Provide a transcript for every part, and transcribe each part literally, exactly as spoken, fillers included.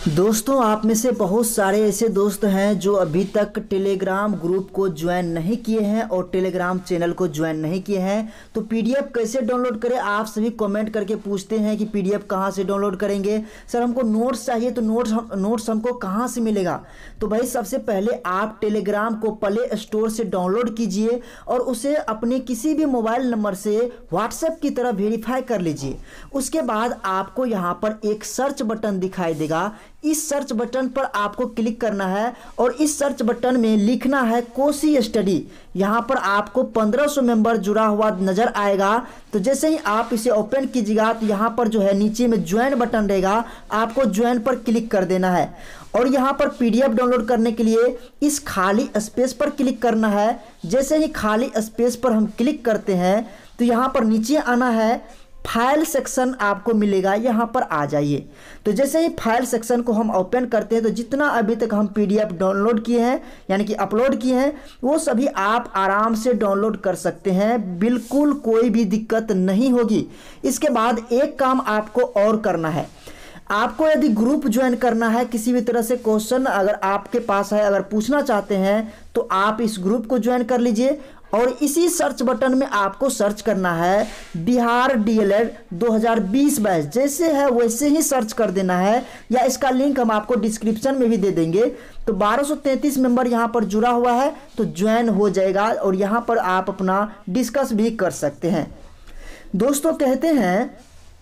दोस्तों, आप में से बहुत सारे ऐसे दोस्त हैं जो अभी तक टेलीग्राम ग्रुप को ज्वाइन नहीं किए हैं और टेलीग्राम चैनल को ज्वाइन नहीं किए हैं। तो पीडीएफ कैसे डाउनलोड करें, आप सभी कमेंट करके पूछते हैं कि पीडीएफ कहां से डाउनलोड करेंगे। सर हमको नोट्स चाहिए, तो नोट्स नोट्स हमको कहां से मिलेगा। तो भाई सबसे पहले आप टेलीग्राम को प्ले स्टोर से डाउनलोड कीजिए और उसे अपने किसी भी मोबाइल नंबर से व्हाट्सएप की तरह वेरीफाई कर लीजिए। उसके बाद आपको यहाँ पर एक सर्च बटन दिखाई देगा। इस सर्च बटन पर आपको क्लिक करना है और इस सर्च बटन में लिखना है कोसी स्टडी। यहाँ पर आपको पंद्रह सौ मेंबर जुड़ा हुआ नजर आएगा। तो जैसे ही आप इसे ओपन कीजिएगा तो यहाँ पर जो है नीचे में ज्वाइन बटन रहेगा, आपको ज्वाइन पर क्लिक कर देना है और यहाँ पर पीडीएफ डाउनलोड करने के लिए इस खाली स्पेस पर क्लिक करना है। जैसे ही खाली स्पेस पर हम क्लिक करते हैं तो यहाँ पर नीचे आना है, फाइल सेक्शन आपको मिलेगा, यहाँ पर आ जाइए। तो जैसे ही फाइल सेक्शन को हम ओपन करते हैं तो जितना अभी तक हम पीडीएफ डाउनलोड किए हैं यानी कि अपलोड किए हैं वो सभी आप आराम से डाउनलोड कर सकते हैं, बिल्कुल कोई भी दिक्कत नहीं होगी। इसके बाद एक काम आपको और करना है, आपको यदि ग्रुप ज्वाइन करना है, किसी भी तरह से क्वेश्चन अगर आपके पास है, अगर पूछना चाहते हैं तो आप इस ग्रुप को ज्वाइन कर लीजिए और इसी सर्च बटन में आपको सर्च करना है बिहार डीएलएड दो हज़ार बीस बैच। जैसे है वैसे ही सर्च कर देना है, या इसका लिंक हम आपको डिस्क्रिप्शन में भी दे देंगे। तो बारह सौ तैंतीस मेंबर यहाँ पर जुड़ा हुआ है तो ज्वाइन हो जाएगा और यहाँ पर आप अपना डिस्कस भी कर सकते हैं। दोस्तों, कहते हैं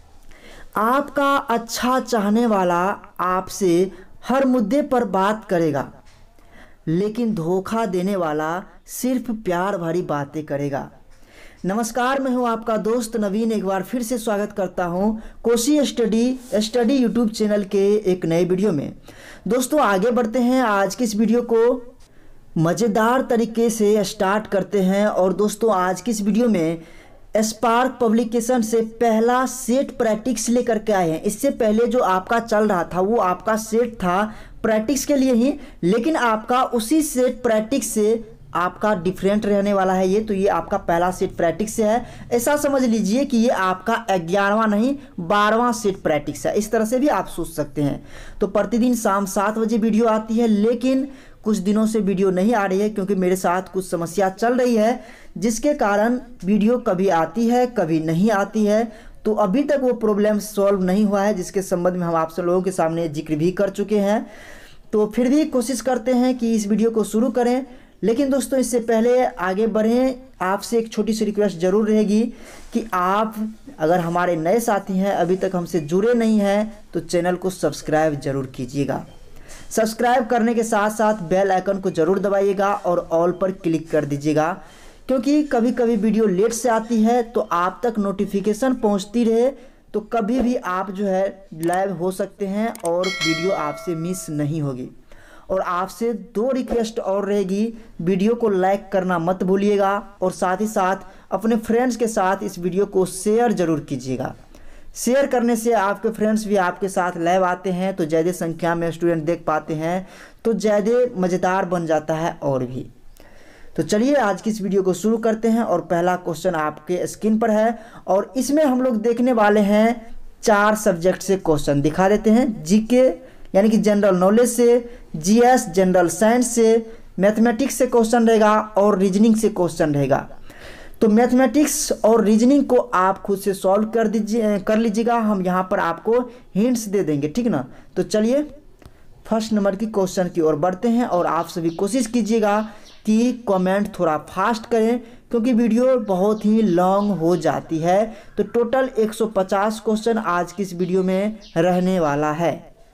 आपका अच्छा चाहने वाला आपसे हर मुद्दे पर बात करेगा, लेकिन धोखा देने वाला सिर्फ प्यार भरी बातें करेगा। नमस्कार, मैं हूं आपका दोस्त नवीन। एक बार फिर से स्वागत करता हूं Kosi study study YouTube channel के एक नए वीडियो में। दोस्तों, आगे बढ़ते हैं। आज की इस वीडियो को मज़ेदार तरीके से स्टार्ट करते हैं। और दोस्तों, आज की इस वीडियो में स्पार्क पब्लिकेशन से पहला सेट प्रैक्टिस लेकर के आए हैं। इससे पहले जो आपका चल रहा था वो आपका सेट था प्रैक्टिस के लिए ही, लेकिन आपका उसी सेट प्रैक्टिस से आपका डिफरेंट रहने वाला है ये। तो ये आपका पहला सेट प्रैक्टिस से है, ऐसा समझ लीजिए कि ये आपका ग्यारहवां नहीं बारहवां सेट प्रैक्टिस है। इस तरह से भी आप सोच सकते हैं। तो प्रतिदिन शाम सात बजे वीडियो आती है, लेकिन कुछ दिनों से वीडियो नहीं आ रही है क्योंकि मेरे साथ कुछ समस्या चल रही है, जिसके कारण वीडियो कभी आती है कभी नहीं आती है। तो अभी तक वो प्रॉब्लम सॉल्व नहीं हुआ है, जिसके संबंध में हम आप सब लोगों के सामने जिक्र भी कर चुके हैं। तो फिर भी कोशिश करते हैं कि इस वीडियो को शुरू करें। लेकिन दोस्तों, इससे पहले आगे बढ़ें, आपसे एक छोटी सी रिक्वेस्ट ज़रूर रहेगी कि आप अगर हमारे नए साथी हैं, अभी तक हमसे जुड़े नहीं हैं, तो चैनल को सब्सक्राइब जरूर कीजिएगा। सब्सक्राइब करने के साथ साथ बेल आइकन को ज़रूर दबाइएगा और ऑल पर क्लिक कर दीजिएगा, क्योंकि कभी कभी वीडियो लेट से आती है। तो आप तक नोटिफिकेशन पहुंचती रहे तो कभी भी आप जो है लाइव हो सकते हैं और वीडियो आपसे मिस नहीं होगी। और आपसे दो रिक्वेस्ट और रहेगी, वीडियो को लाइक करना मत भूलिएगा और साथ ही साथ अपने फ्रेंड्स के साथ इस वीडियो को शेयर ज़रूर कीजिएगा। शेयर करने से आपके फ्रेंड्स भी आपके साथ लाइव आते हैं तो ज़्यादा संख्या में स्टूडेंट देख पाते हैं, तो ज़्यादा मज़ेदार बन जाता है और भी। तो चलिए आज की इस वीडियो को शुरू करते हैं। और पहला क्वेश्चन आपके स्क्रीन पर है और इसमें हम लोग देखने वाले हैं चार सब्जेक्ट से क्वेश्चन दिखा देते हैं। जीके यानी कि जनरल नॉलेज से, जीएस जनरल साइंस से, मैथमेटिक्स से क्वेश्चन रहेगा और रीजनिंग से क्वेश्चन रहेगा। तो मैथमेटिक्स और रीजनिंग को आप खुद से सॉल्व कर दीजिए कर लीजिएगा, हम यहाँ पर आपको हिंट्स दे देंगे, ठीक ना। तो चलिए फर्स्ट नंबर की क्वेश्चन की ओर बढ़ते हैं और आप सभी कोशिश कीजिएगा कि कमेंट थोड़ा फास्ट करें क्योंकि वीडियो बहुत ही लॉन्ग हो जाती है। तो टोटल एक सौ पचास क्वेश्चन आज की इस वीडियो में रहने वाला है।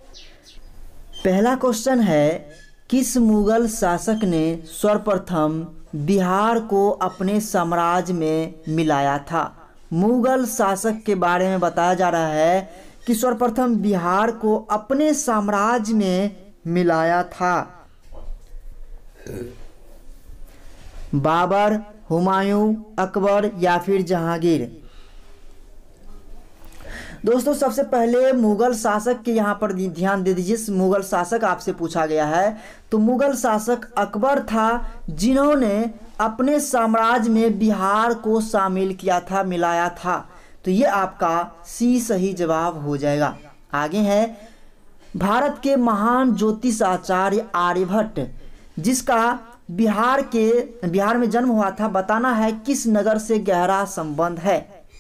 पहला क्वेश्चन है, किस मुगल शासक ने सर्वप्रथम बिहार को अपने साम्राज्य में मिलाया था। मुगल शासक के बारे में बताया जा रहा है कि सर्वप्रथम बिहार को अपने साम्राज्य में मिलाया था। बाबर, हुमायूं, अकबर या फिर जहांगीर। दोस्तों, सबसे पहले मुगल शासक के यहाँ पर ध्यान दे दीजिए। मुगल शासक आपसे पूछा गया है तो मुगल शासक अकबर था, जिन्होंने अपने साम्राज्य में बिहार को शामिल किया था, मिलाया था। तो ये आपका सी सही जवाब हो जाएगा। आगे है भारत के महान ज्योतिष आचार्य आर्यभट्ट, जिसका बिहार के बिहार में जन्म हुआ था, बताना है किस नगर से गहरा संबंध है।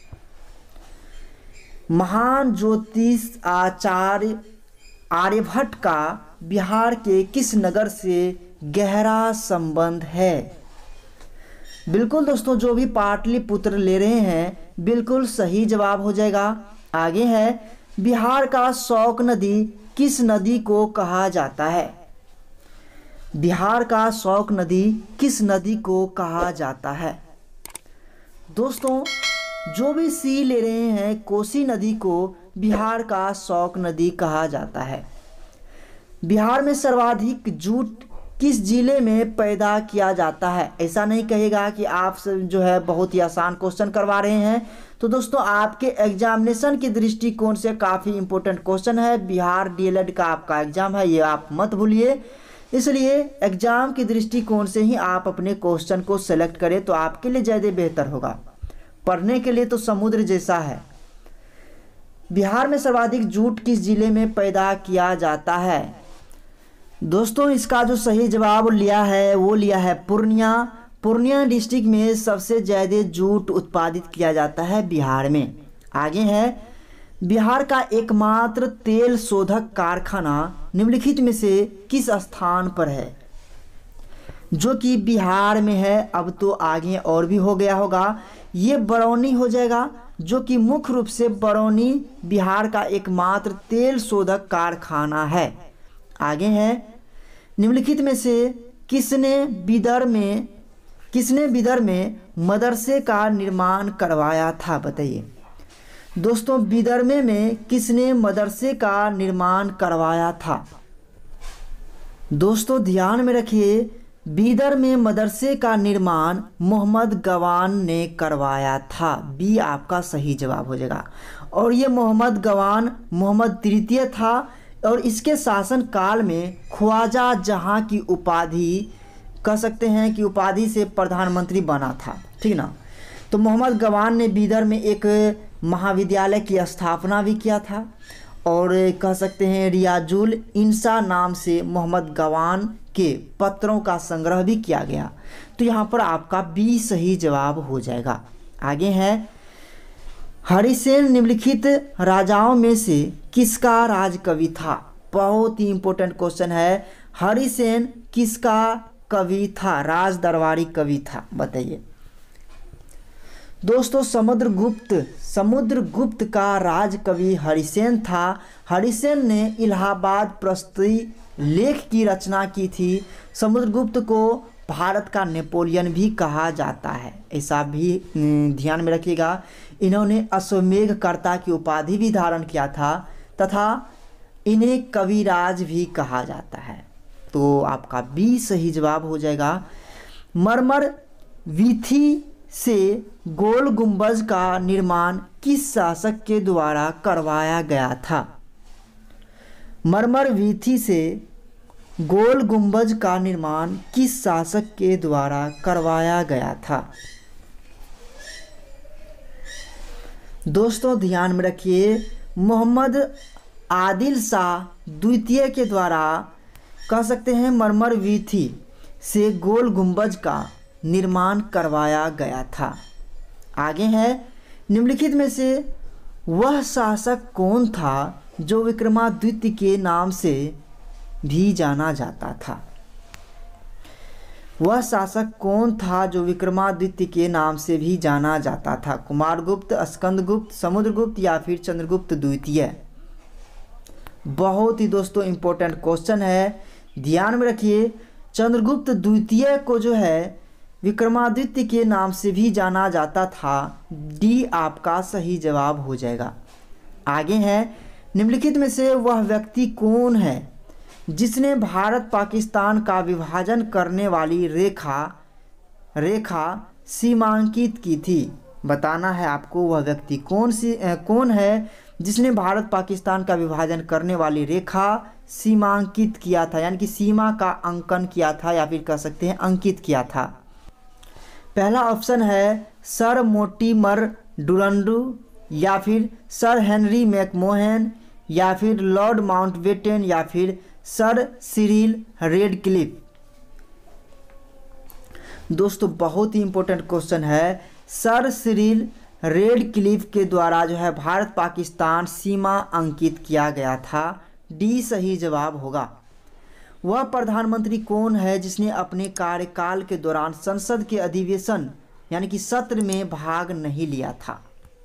महान ज्योतिष आचार्य आर्यभट्ट का बिहार के किस नगर से गहरा संबंध है। बिल्कुल दोस्तों, जो भी पाटलिपुत्र ले रहे हैं बिल्कुल सही जवाब हो जाएगा। आगे है, बिहार का शौक नदी किस नदी को कहा जाता है। बिहार का शौक नदी किस नदी को कहा जाता है। दोस्तों, जो भी सी ले रहे हैं, कोसी नदी को बिहार का शौक नदी कहा जाता है। बिहार में सर्वाधिक जूट किस जिले में पैदा किया जाता है। ऐसा नहीं कहेगा कि आप जो है बहुत ही आसान क्वेश्चन करवा रहे हैं। तो दोस्तों, आपके एग्जामिनेशन के दृष्टिकोण से काफ़ी इंपॉर्टेंट क्वेश्चन है। बिहार डीएलएड का आपका एग्जाम है, ये आप मत भूलिए। इसलिए एग्जाम के दृष्टिकोण से ही आप अपने क्वेश्चन को सेलेक्ट करें तो आपके लिए ज़्यादा बेहतर होगा। पढ़ने के लिए तो समुद्र जैसा है। बिहार में सर्वाधिक जूट किस जिले में पैदा किया जाता है। दोस्तों, इसका जो सही जवाब लिया है वो लिया है पूर्णिया। पूर्णिया डिस्ट्रिक्ट में सबसे ज़्यादा जूट उत्पादित किया जाता है बिहार में। आगे है, बिहार का एकमात्र तेल शोधक कारखाना निम्नलिखित में से किस स्थान पर है। जो कि बिहार में है, अब तो आगे और भी हो गया होगा, ये बरौनी हो जाएगा। जो कि मुख्य रूप से बरौनी बिहार का एकमात्र तेल शोधक कारखाना है। आगे है, निम्नलिखित में से किसने बिदर में किसने बिदर में मदरसे का निर्माण करवाया था, बताइए। दोस्तों, बिदर में, में किसने मदरसे का निर्माण करवाया था। दोस्तों, ध्यान में रखिए, बिदर में मदरसे का निर्माण मोहम्मद गवान ने करवाया था। बी आपका सही जवाब हो जाएगा। और ये मोहम्मद गवान मोहम्मद तृतीय था और इसके शासन काल में ख्वाजा जहां की उपाधि कह सकते हैं कि उपाधि से प्रधानमंत्री बना था, ठीक ना। तो मोहम्मद गवान ने बिदर में एक महाविद्यालय की स्थापना भी किया था और कह सकते हैं रियाजुल इंसा नाम से मोहम्मद गवान के पत्रों का संग्रह भी किया गया। तो यहाँ पर आपका बी सही जवाब हो जाएगा। आगे है, हरिसेन निम्नलिखित राजाओं में से किसका राजकवि था। बहुत ही इंपॉर्टेंट क्वेश्चन है। हरिसेन किसका कवि था, राज दरबारी कवि था, बताइए। दोस्तों, समुद्रगुप्त समुद्रगुप्त का राजकवि हरिसेन था। हरिसेन ने इलाहाबाद प्रस्तुति लेख की रचना की थी। समुद्रगुप्त को भारत का नेपोलियन भी कहा जाता है, ऐसा भी ध्यान में रखिएगा। इन्होंने अश्वमेधकर्ता की उपाधि भी धारण किया था तथा इन्हें कविराज भी कहा जाता है। तो आपका बी सही जवाब हो जाएगा। मरमर वीथी से गोल गुंबज का निर्माण किस शासक के द्वारा करवाया गया था। मरमर वीथी से गोल गुंबज का निर्माण किस शासक के द्वारा करवाया गया था। दोस्तों, ध्यान में रखिए, मोहम्मद आदिल शाह द्वितीय के द्वारा कह सकते हैं मरमर वीथी से गोल गुंबज का निर्माण करवाया गया था। आगे है, निम्नलिखित में से वह शासक कौन था जो विक्रमादित्य के नाम से भी जाना जाता था। वह शासक कौन था जो विक्रमादित्य के नाम से भी जाना जाता था। कुमारगुप्त, स्कंदगुप्त, समुद्रगुप्त या फिर चंद्रगुप्त द्वितीय। बहुत ही दोस्तों इंपॉर्टेंट क्वेश्चन है, ध्यान में रखिए। चंद्रगुप्त द्वितीय को जो है विक्रमादित्य के नाम से भी जाना जाता था। डी आपका सही जवाब हो जाएगा। आगे है, निम्नलिखित में से वह व्यक्ति कौन है जिसने भारत पाकिस्तान का विभाजन करने वाली रेखा रेखा सीमांकित की थी। बताना है आपको वह व्यक्ति कौन सी कौन है जिसने भारत पाकिस्तान का विभाजन करने वाली रेखा सीमांकित किया था, यानी कि सीमा का अंकन किया था या फिर कह सकते हैं अंकित किया था। पहला ऑप्शन है सर मोर्टिमर डुरंडू या फिर सर हेनरी मैकमोहन या फिर लॉर्ड माउंटबेटन या फिर सर सिरिल रेडक्लिफ। दोस्तों बहुत ही इंपॉर्टेंट क्वेश्चन है, सर सिरिल रेडक्लिफ के द्वारा जो है भारत पाकिस्तान सीमा अंकित किया गया था। डी सही जवाब होगा। वह प्रधानमंत्री कौन है जिसने अपने कार्यकाल के दौरान संसद के अधिवेशन यानी कि सत्र में भाग नहीं लिया था?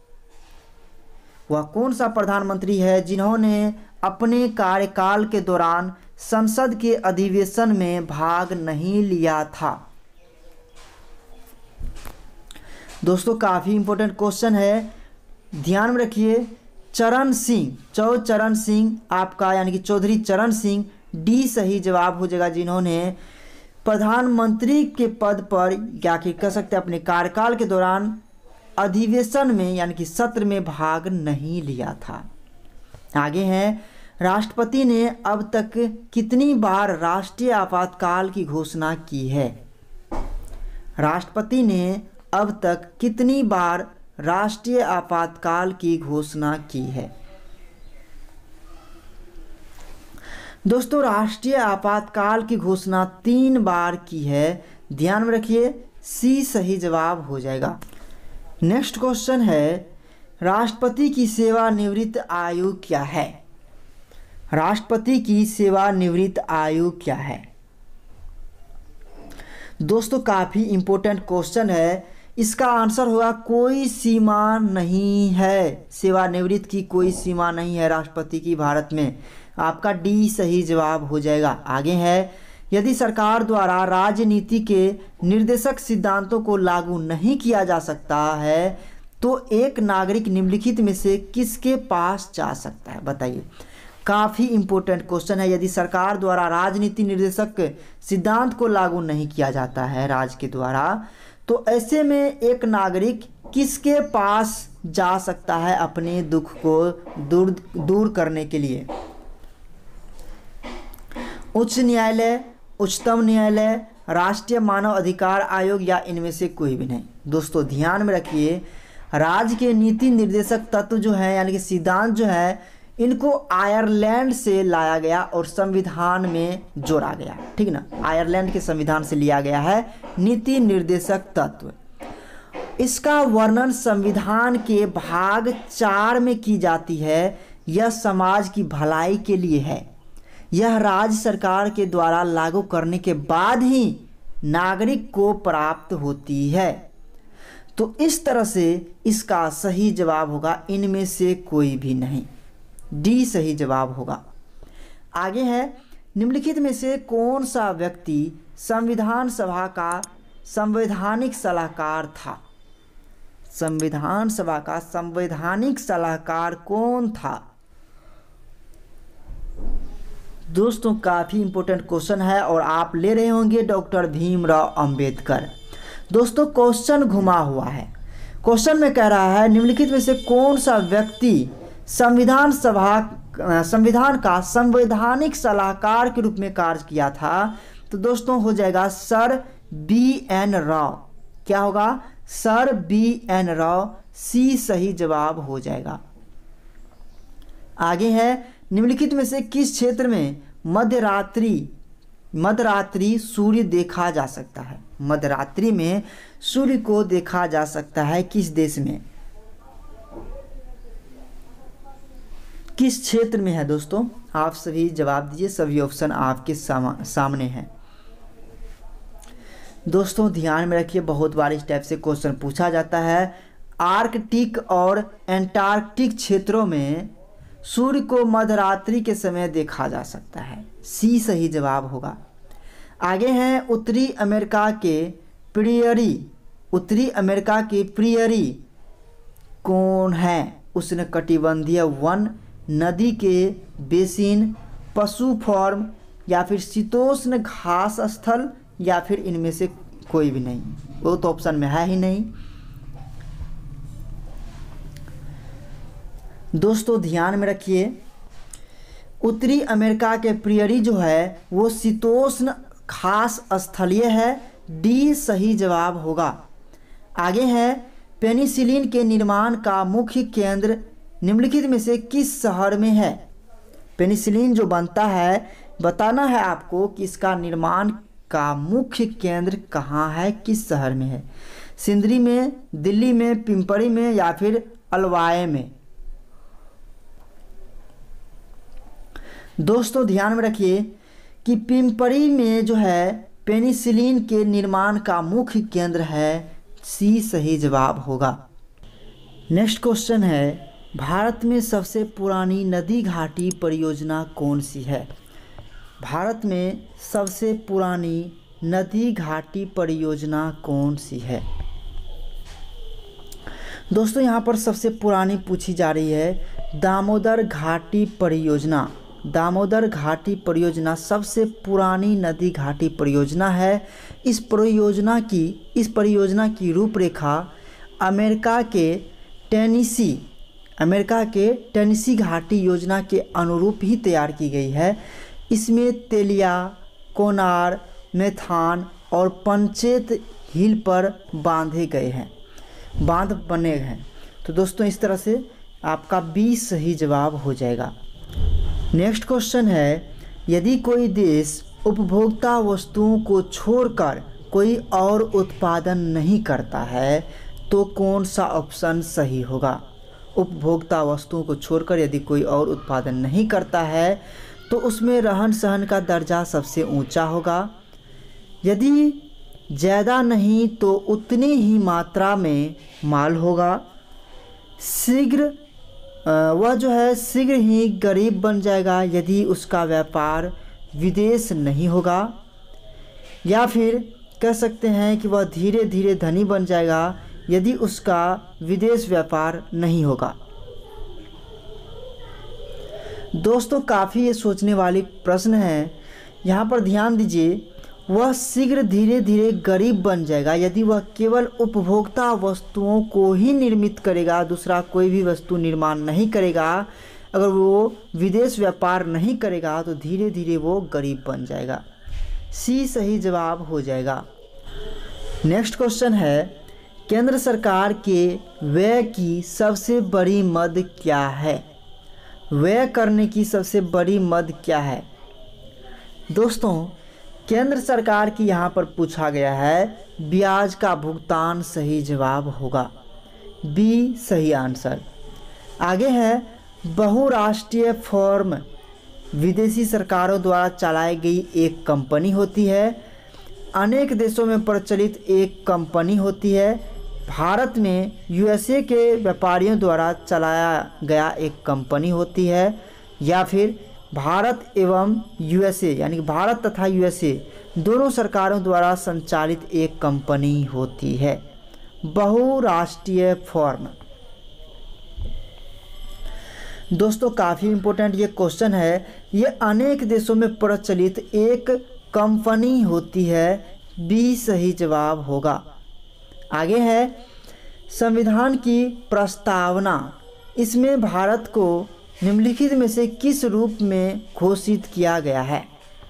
वह कौन सा प्रधानमंत्री है जिन्होंने अपने कार्यकाल के दौरान संसद के अधिवेशन में भाग नहीं लिया था? दोस्तों काफ़ी इंपॉर्टेंट क्वेश्चन है, ध्यान में रखिए। चरण सिंह, चौ चरण सिंह आपका यानी कि चौधरी चरण सिंह। डी सही जवाब हो जाएगा, जिन्होंने प्रधानमंत्री के पद पर क्या कह सकते हैं अपने कार्यकाल के दौरान अधिवेशन में यानी कि सत्र में भाग नहीं लिया था। आगे है, राष्ट्रपति ने अब तक कितनी बार राष्ट्रीय आपातकाल की घोषणा की है? राष्ट्रपति ने अब तक कितनी बार राष्ट्रीय आपातकाल की घोषणा की है? दोस्तों राष्ट्रीय आपातकाल की घोषणा तीन बार की है, ध्यान में रखिए। सी सही जवाब हो जाएगा। नेक्स्ट क्वेश्चन है, राष्ट्रपति की सेवानिवृत्त आयु क्या है? राष्ट्रपति की सेवानिवृत्त आयु क्या है? दोस्तों काफ़ी इंपॉर्टेंट क्वेश्चन है, इसका आंसर होगा कोई सीमा नहीं है। सेवानिवृत्त की कोई सीमा नहीं है राष्ट्रपति की भारत में। आपका डी सही जवाब हो जाएगा। आगे है, यदि सरकार द्वारा राजनीति के निर्देशक सिद्धांतों को लागू नहीं किया जा सकता है तो एक नागरिक निम्नलिखित में से किसके पास जा सकता है? बताइए। काफ़ी इंपॉर्टेंट क्वेश्चन है, यदि सरकार द्वारा राजनीति निर्देशक सिद्धांत को लागू नहीं किया जाता है राज्य के द्वारा तो ऐसे में एक नागरिक किसके पास जा सकता है अपने दुख को दूर दूर करने के लिए? उच्च न्यायालय, उच्चतम न्यायालय, राष्ट्रीय मानव अधिकार आयोग या इनमें से कोई भी नहीं। दोस्तों ध्यान में रखिए, राज्य के नीति निर्देशक तत्व जो है यानी कि सिद्धांत जो है इनको आयरलैंड से लाया गया और संविधान में जोड़ा गया, ठीक ना। आयरलैंड के संविधान से लिया गया है नीति निर्देशक तत्व। इसका वर्णन संविधान के भाग चार में की जाती है। यह समाज की भलाई के लिए है। यह राज्य सरकार के द्वारा लागू करने के बाद ही नागरिक को प्राप्त होती है। तो इस तरह से इसका सही जवाब होगा इनमें से कोई भी नहीं। डी सही जवाब होगा। आगे है, निम्नलिखित में से कौन सा व्यक्ति संविधान सभा का संवैधानिक सलाहकार था? संविधान सभा का संवैधानिक सलाहकार कौन था? दोस्तों काफ़ी इंपॉर्टेंट क्वेश्चन है और आप ले रहे होंगे डॉक्टर भीमराव अंबेडकर। दोस्तों क्वेश्चन घुमा हुआ है। क्वेश्चन में कह रहा है निम्नलिखित में से कौन सा व्यक्ति संविधान सभा संविधान का संवैधानिक सलाहकार के रूप में कार्य किया था? तो दोस्तों हो जाएगा सर बी एन राव। क्या होगा? Sir B N Rao. C सही जवाब हो जाएगा। आगे है, निम्नलिखित में से किस क्षेत्र में मध्यरात्रि मध्यरात्रि सूर्य देखा जा सकता है? मध्यरात्रि में सूर्य को देखा जा सकता है किस देश में, किस क्षेत्र में है? दोस्तों आप सभी जवाब दीजिए, सभी ऑप्शन आपके सामा, सामने हैं। दोस्तों ध्यान में रखिए, बहुत बार इस टाइप से क्वेश्चन पूछा जाता है। आर्कटिक और एंटार्कटिक क्षेत्रों में सूर्य को मध्यरात्रि के समय देखा जा सकता है। सी सही जवाब होगा। आगे हैं, उत्तरी अमेरिका के प्रियरी उत्तरी अमेरिका के प्रियरी कौन है? उष्णकटिबंधीय वन, नदी के बेसिन, पशु फार्म या फिर शीतोष्ण घास स्थल या फिर इनमें से कोई भी नहीं। वो तो ऑप्शन में है ही नहीं। दोस्तों ध्यान में रखिए, उत्तरी अमेरिका के प्रियरी जो है वो शीतोष्ण घास स्थलीय है। डी सही जवाब होगा। आगे है, पेनिसिलिन के निर्माण का मुख्य केंद्र निम्नलिखित में से किस शहर में है? पेनिसिलिन जो बनता है, बताना है आपको कि इसका निर्माण का मुख्य केंद्र कहाँ है, किस शहर में है। सिंदरी में, दिल्ली में, पिंपरी में या फिर अलवाए में। दोस्तों ध्यान में रखिए कि पिंपरी में जो है पेनिसिलिन के निर्माण का मुख्य केंद्र है। सी सही जवाब होगा। नेक्स्ट क्वेश्चन है, भारत में सबसे पुरानी नदी घाटी परियोजना कौन सी है। भारत में सबसे पुरानी नदी घाटी परियोजना कौन सी है। दोस्तों यहाँ पर सबसे पुरानी पूछी जा रही है दामोदर घाटी परियोजना। दामोदर घाटी परियोजना सबसे पुरानी नदी घाटी परियोजना है। इस परियोजना की इस परियोजना की रूपरेखा अमेरिका के टेनेसी अमेरिका के टेनेसी घाटी योजना के अनुरूप ही तैयार की गई है। इसमें तेलिया, कोनार, मेथान और पंचेत हिल पर बांधे गए हैं बांध बने हैं। तो दोस्तों इस तरह से आपका बी सही जवाब हो जाएगा। नेक्स्ट क्वेश्चन है, यदि कोई देश उपभोक्ता वस्तुओं को छोड़कर कोई और उत्पादन नहीं करता है तो कौन सा ऑप्शन सही होगा। उपभोक्ता वस्तुओं को छोड़कर यदि कोई और उत्पादन नहीं करता है तो उसमें रहन सहन का दर्जा सबसे ऊंचा होगा। यदि ज़्यादा नहीं तो उतनी ही मात्रा में माल होगा। शीघ्र वह जो है शीघ्र ही गरीब बन जाएगा यदि उसका व्यापार विदेश नहीं होगा। या फिर कह सकते हैं कि वह धीरे धीरे धनी बन जाएगा यदि उसका विदेश व्यापार नहीं होगा। दोस्तों काफ़ी ये सोचने वाली प्रश्न है। यहाँ पर ध्यान दीजिए, वह शीघ्र धीरे धीरे गरीब बन जाएगा यदि वह केवल उपभोक्ता वस्तुओं को ही निर्मित करेगा, दूसरा कोई भी वस्तु निर्माण नहीं करेगा। अगर वो विदेश व्यापार नहीं करेगा तो धीरे धीरे वो गरीब बन जाएगा। सी सही जवाब हो जाएगा। नेक्स्ट क्वेश्चन है, केंद्र सरकार के व्यय की सबसे बड़ी मद क्या है। व्यय करने की सबसे बड़ी मद क्या है। दोस्तों केंद्र सरकार की यहाँ पर पूछा गया है ब्याज का भुगतान सही जवाब होगा। बी सही आंसर। आगे है, बहुराष्ट्रीय फर्म विदेशी सरकारों द्वारा चलाई गई एक कंपनी होती है। अनेक देशों में प्रचलित एक कंपनी होती है। भारत में यूएसए के व्यापारियों द्वारा चलाया गया एक कंपनी होती है। या फिर भारत एवं यूएसए यानी कि भारत तथा यूएसए दोनों सरकारों द्वारा संचालित एक कंपनी होती है। बहुराष्ट्रीय फर्म। दोस्तों काफ़ी इम्पोर्टेंट ये क्वेश्चन है। ये अनेक देशों में प्रचलित एक कंपनी होती है। बी सही जवाब होगा। आगे है, संविधान की प्रस्तावना। इसमें भारत को निम्नलिखित में से किस रूप में घोषित किया गया है।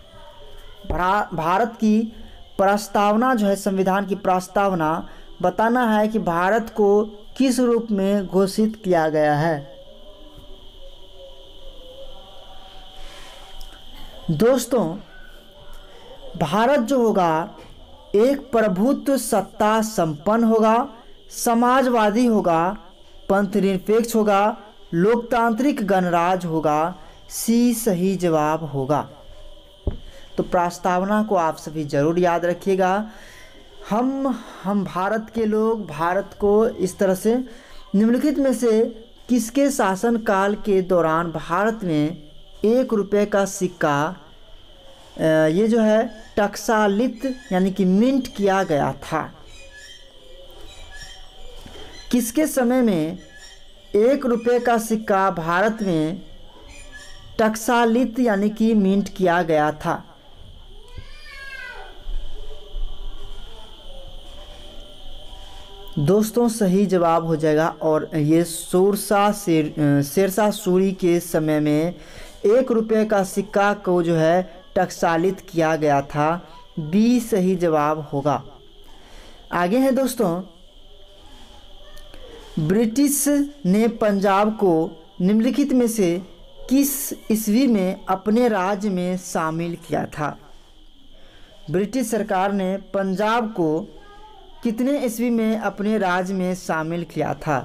भारत की प्रस्तावना जो है, संविधान की प्रस्तावना बताना है कि भारत को किस रूप में घोषित किया गया है। दोस्तों भारत जो होगा एक प्रभुत्व सत्ता संपन्न होगा, समाजवादी होगा, पंथनिरपेक्ष होगा, लोकतांत्रिक गणराज्य होगा। सी सही जवाब होगा। तो प्रस्तावना को आप सभी जरूर याद रखिएगा। हम हम भारत के लोग भारत को इस तरह से निम्नलिखित में से किसके शासनकाल के दौरान भारत में एक रुपये का सिक्का ये जो है टकसालित यानी कि मिंट किया गया था। किसके समय में एक रुपये का सिक्का भारत में टकसालित यानी कि मिंट किया गया था। दोस्तों सही जवाब हो जाएगा। और ये शोरशाह शेर शेरशाह सूरी के समय में एक रुपये का सिक्का को जो है टकसालित किया गया था। बी सही जवाब होगा। आगे है दोस्तों, ब्रिटिश ने पंजाब को निम्नलिखित में से किस ईस्वी में अपने राज्य में शामिल किया था? ब्रिटिश सरकार ने पंजाब को कितने ईस्वी में अपने राज्य में शामिल किया था?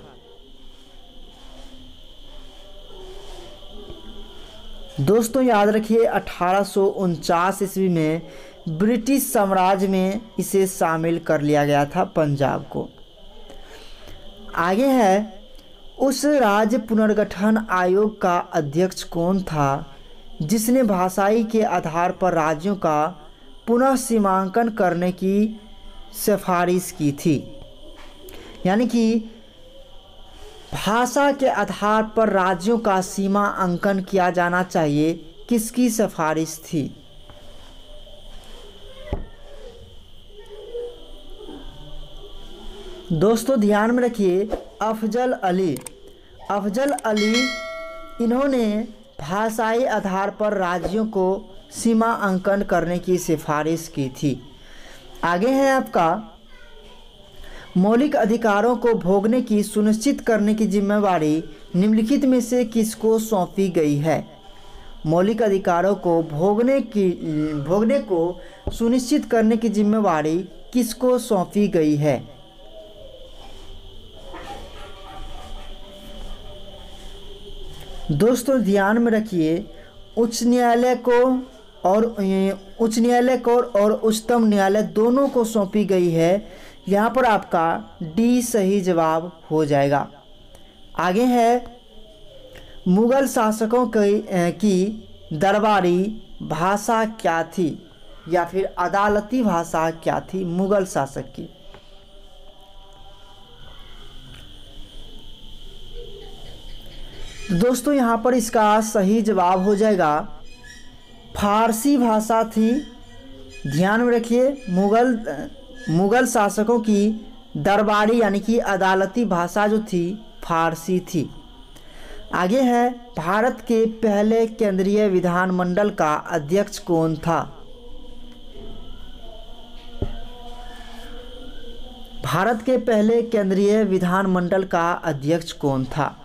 दोस्तों याद रखिए अठारह सौ उनचास ईस्वी में ब्रिटिश साम्राज्य में इसे शामिल कर लिया गया था पंजाब को। आगे है, उस राज्य पुनर्गठन आयोग का अध्यक्ष कौन था जिसने भाषाई के आधार पर राज्यों का पुनः सीमांकन करने की सिफारिश की थी? यानी कि भाषा के आधार पर राज्यों का सीमा अंकन किया जाना चाहिए, किसकी सिफारिश थी? दोस्तों ध्यान में रखिए, अफजल अली अफजल अली इन्होंने भाषाई आधार पर राज्यों को सीमा अंकन करने की सिफारिश की थी। आगे है आपका, मौलिक अधिकारों को भोगने की सुनिश्चित करने की जिम्मेवारी निम्नलिखित में से किसको सौंपी गई है? मौलिक अधिकारों को भोगने की भोगने को सुनिश्चित करने की जिम्मेवारी किसको सौंपी गई है? दोस्तों ध्यान में रखिए, उच्च न्यायालय को और उच्च न्यायालय को और उच्चतम न्यायालय दोनों को सौंपी गई है। यहाँ पर आपका डी सही जवाब हो जाएगा। आगे है, मुगल शासकों की दरबारी भाषा क्या थी या फिर अदालती भाषा क्या थी मुगल शासक की? दोस्तों यहाँ पर इसका सही जवाब हो जाएगा फारसी भाषा थी। ध्यान में रखिए, मुगल मुगल शासकों की दरबारी यानी कि अदालती भाषा जो थी फारसी थी। आगे है, भारत के पहले केंद्रीय विधानमंडल का अध्यक्ष कौन था? भारत के पहले केंद्रीय विधानमंडल का अध्यक्ष कौन था?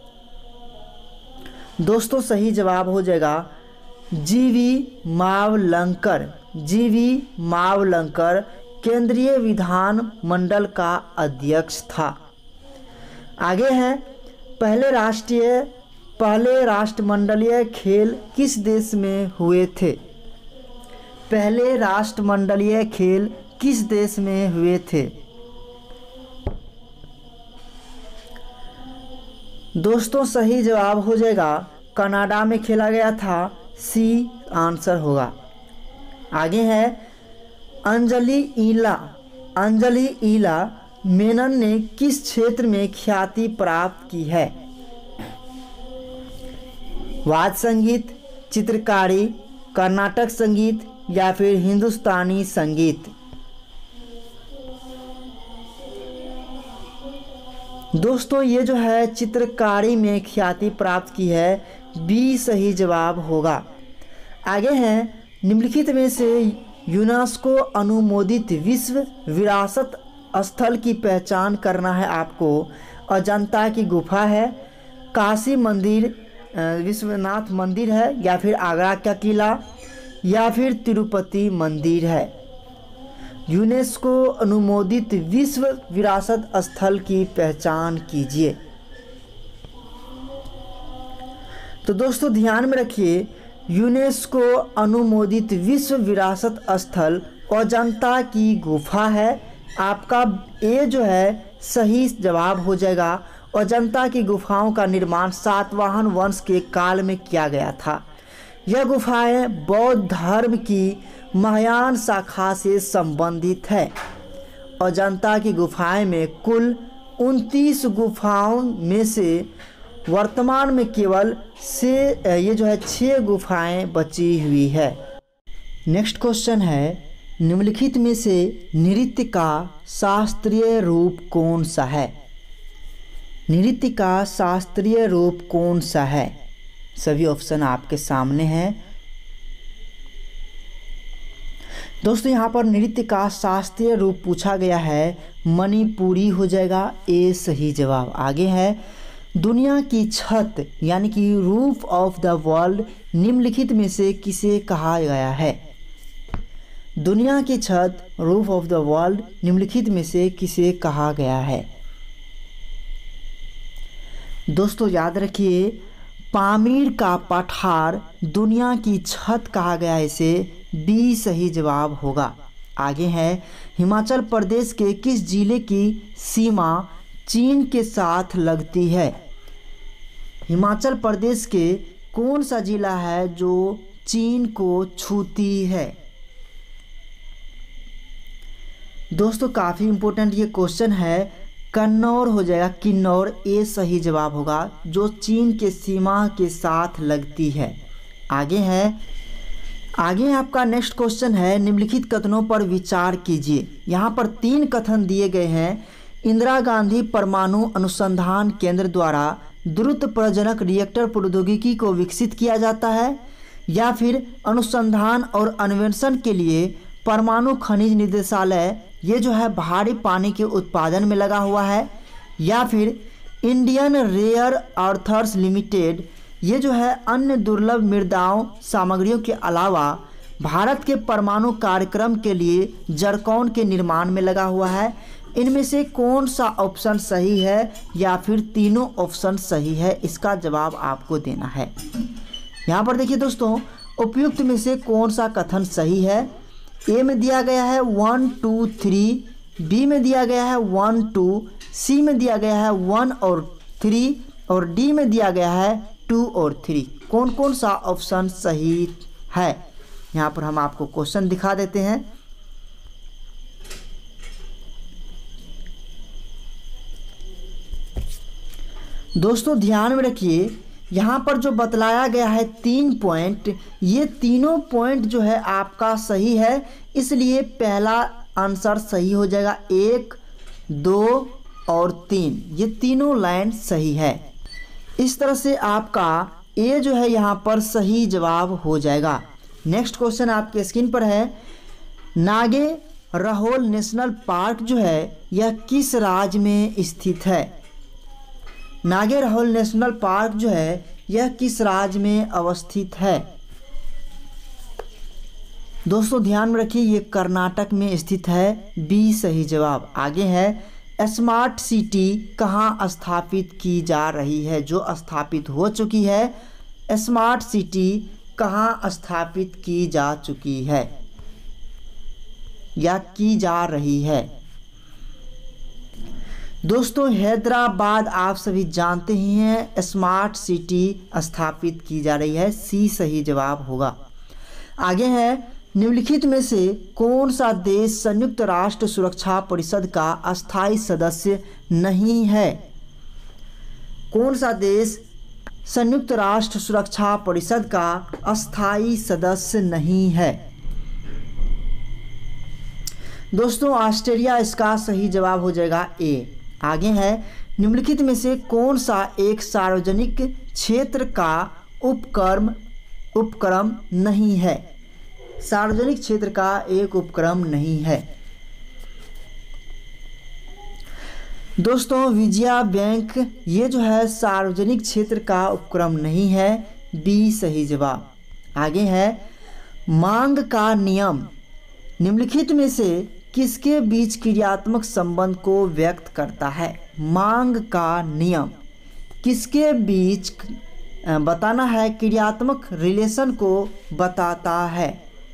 दोस्तों सही जवाब हो जाएगा जीवी मावलंकर। जीवी मावलंकर केंद्रीय विधानमंडल का अध्यक्ष था। आगे है, पहले राष्ट्रीय पहले राष्ट्रमंडलीय खेल किस देश में हुए थे? पहले राष्ट्रमंडलीय खेल किस देश में हुए थे? दोस्तों सही जवाब हो जाएगा कनाडा में खेला गया था। सी आंसर होगा। आगे है, अंजलि ईला अंजलि ईला मेनन ने किस क्षेत्र में ख्याति प्राप्त की है? वाद्य संगीत, चित्रकारी, कर्नाटक संगीत या फिर हिंदुस्तानी संगीत? दोस्तों ये जो है चित्रकारी में ख्याति प्राप्त की है। बी सही जवाब होगा। आगे हैं, निम्नलिखित में से यूनेस्को अनुमोदित विश्व विरासत स्थल की पहचान करना है आपको। अजंता की गुफा है, काशी मंदिर, विश्वनाथ मंदिर है, या फिर आगरा का किला, या फिर तिरुपति मंदिर है। यूनेस्को अनुमोदित विश्व विरासत स्थल की पहचान कीजिए। तो दोस्तों ध्यान में रखिए, यूनेस्को अनुमोदित विश्व विरासत स्थल अजंता की गुफा है। आपका ए जो है सही जवाब हो जाएगा। अजंता की गुफाओं का निर्माण सातवाहन वंश के काल में किया गया था। यह गुफाएं बौद्ध धर्म की महायान शाखा से संबंधित है। अजंता की गुफाएं में कुल उनतीस गुफाओं में से वर्तमान में केवल से ये जो है छः गुफाएं बची हुई है। नेक्स्ट क्वेश्चन है, निम्नलिखित में से नृत्य का शास्त्रीय रूप कौन सा है? नृत्य का शास्त्रीय रूप कौन सा है? सभी ऑप्शन आपके सामने हैं। दोस्तों यहाँ पर नृत्य का शास्त्रीय रूप पूछा गया है, मणिपुरी हो जाएगा। ए सही जवाब। आगे है, दुनिया की छत यानी कि रूफ ऑफ द वर्ल्ड निम्नलिखित में से किसे कहा गया है? दुनिया की छत रूफ ऑफ द वर्ल्ड निम्नलिखित में से किसे कहा गया है? दोस्तों याद रखिए, पामीर का पठार दुनिया की छत कहा गया है, इसे बी सही जवाब होगा। आगे है, हिमाचल प्रदेश के किस जिले की सीमा चीन के साथ लगती है? हिमाचल प्रदेश के कौन सा जिला है जो चीन को छूती है? दोस्तों काफ़ी इम्पोर्टेंट ये क्वेश्चन है, कन्नौर हो जाएगा, किन्नौर ए सही जवाब होगा, जो चीन के सीमा के साथ लगती है। आगे है, आगे आपका नेक्स्ट क्वेश्चन है, निम्नलिखित कथनों पर विचार कीजिए। यहाँ पर तीन कथन दिए गए हैं। इंदिरा गांधी परमाणु अनुसंधान केंद्र द्वारा द्रुत प्रजनक रिएक्टर प्रौद्योगिकी को विकसित किया जाता है, या फिर अनुसंधान और अन्वेषण के लिए परमाणु खनिज निदेशालय ये जो है भारी पानी के उत्पादन में लगा हुआ है, या फिर इंडियन रेयर अर्थर्स लिमिटेड ये जो है अन्य दुर्लभ मृदाओं सामग्रियों के अलावा भारत के परमाणु कार्यक्रम के लिए जरकौन के निर्माण में लगा हुआ है। इनमें से कौन सा ऑप्शन सही है, या फिर तीनों ऑप्शन सही है? इसका जवाब आपको देना है। यहाँ पर देखिए दोस्तों, उपयुक्त में से कौन सा कथन सही है? ए में दिया गया है वन टू थ्री, बी में दिया गया है वन टू, सी में दिया गया है वन और थ्री, और डी में दिया गया है टू और थ्री। कौन कौन सा ऑप्शन सही है? यहाँ पर हम आपको क्वेश्चन दिखा देते हैं। दोस्तों ध्यान में रखिए, यहाँ पर जो बतलाया गया है तीन पॉइंट, ये तीनों पॉइंट जो है आपका सही है, इसलिए पहला आंसर सही हो जाएगा। एक, दो और तीन, ये तीनों लाइन सही है। इस तरह से आपका ए जो है यहाँ पर सही जवाब हो जाएगा। नेक्स्ट क्वेश्चन आपके स्क्रीन पर है, नागे रहोल नेशनल पार्क जो है यह किस राज्य में स्थित है? नागे रहोल नेशनल पार्क जो है यह किस राज्य में अवस्थित है? दोस्तों ध्यान में रखिए, ये कर्नाटक में स्थित है, बी सही जवाब। आगे है, स्मार्ट सिटी कहाँ स्थापित की जा रही है? जो स्थापित हो चुकी है, स्मार्ट सिटी कहाँ स्थापित की जा चुकी है या की जा रही है? दोस्तों हैदराबाद आप सभी जानते ही हैं, स्मार्ट सिटी स्थापित की जा रही है, सी सही जवाब होगा। आगे है, निम्नलिखित में से कौन सा देश संयुक्त राष्ट्र सुरक्षा परिषद का अस्थायी सदस्य नहीं है? कौन सा देश संयुक्त राष्ट्र सुरक्षा परिषद का अस्थायी सदस्य नहीं है? दोस्तों ऑस्ट्रेलिया इसका सही जवाब हो जाएगा, ए। आगे है, निम्नलिखित में से कौन सा एक सार्वजनिक क्षेत्र का उपक्रम उपक्रम नहीं है? सार्वजनिक क्षेत्र का एक उपक्रम नहीं है। दोस्तों विजया बैंक ये जो है सार्वजनिक क्षेत्र का उपक्रम नहीं है, बी सही जवाब। आगे है, मांग का नियम निम्नलिखित में से किसके बीच क्रियात्मक संबंध को व्यक्त करता है? मांग का नियम किसके बीच बताना है, क्रियात्मक रिलेशन को बताता है?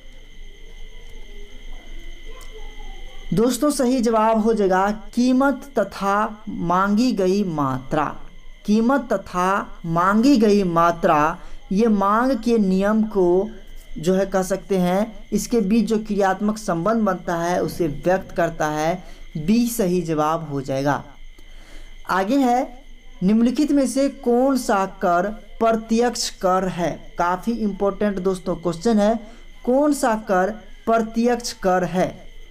दोस्तों सही जवाब हो जाएगा कीमत तथा मांगी गई मात्रा। कीमत तथा मांगी गई मात्रा ये मांग के नियम को जो है कह सकते हैं, इसके बीच जो क्रियात्मक संबंध बनता है उसे व्यक्त करता है, बी सही जवाब हो जाएगा। आगे है, निम्नलिखित में से कौन सा कर प्रत्यक्ष कर है? काफ़ी इम्पोर्टेंट दोस्तों क्वेश्चन है, कौन सा कर प्रत्यक्ष कर है?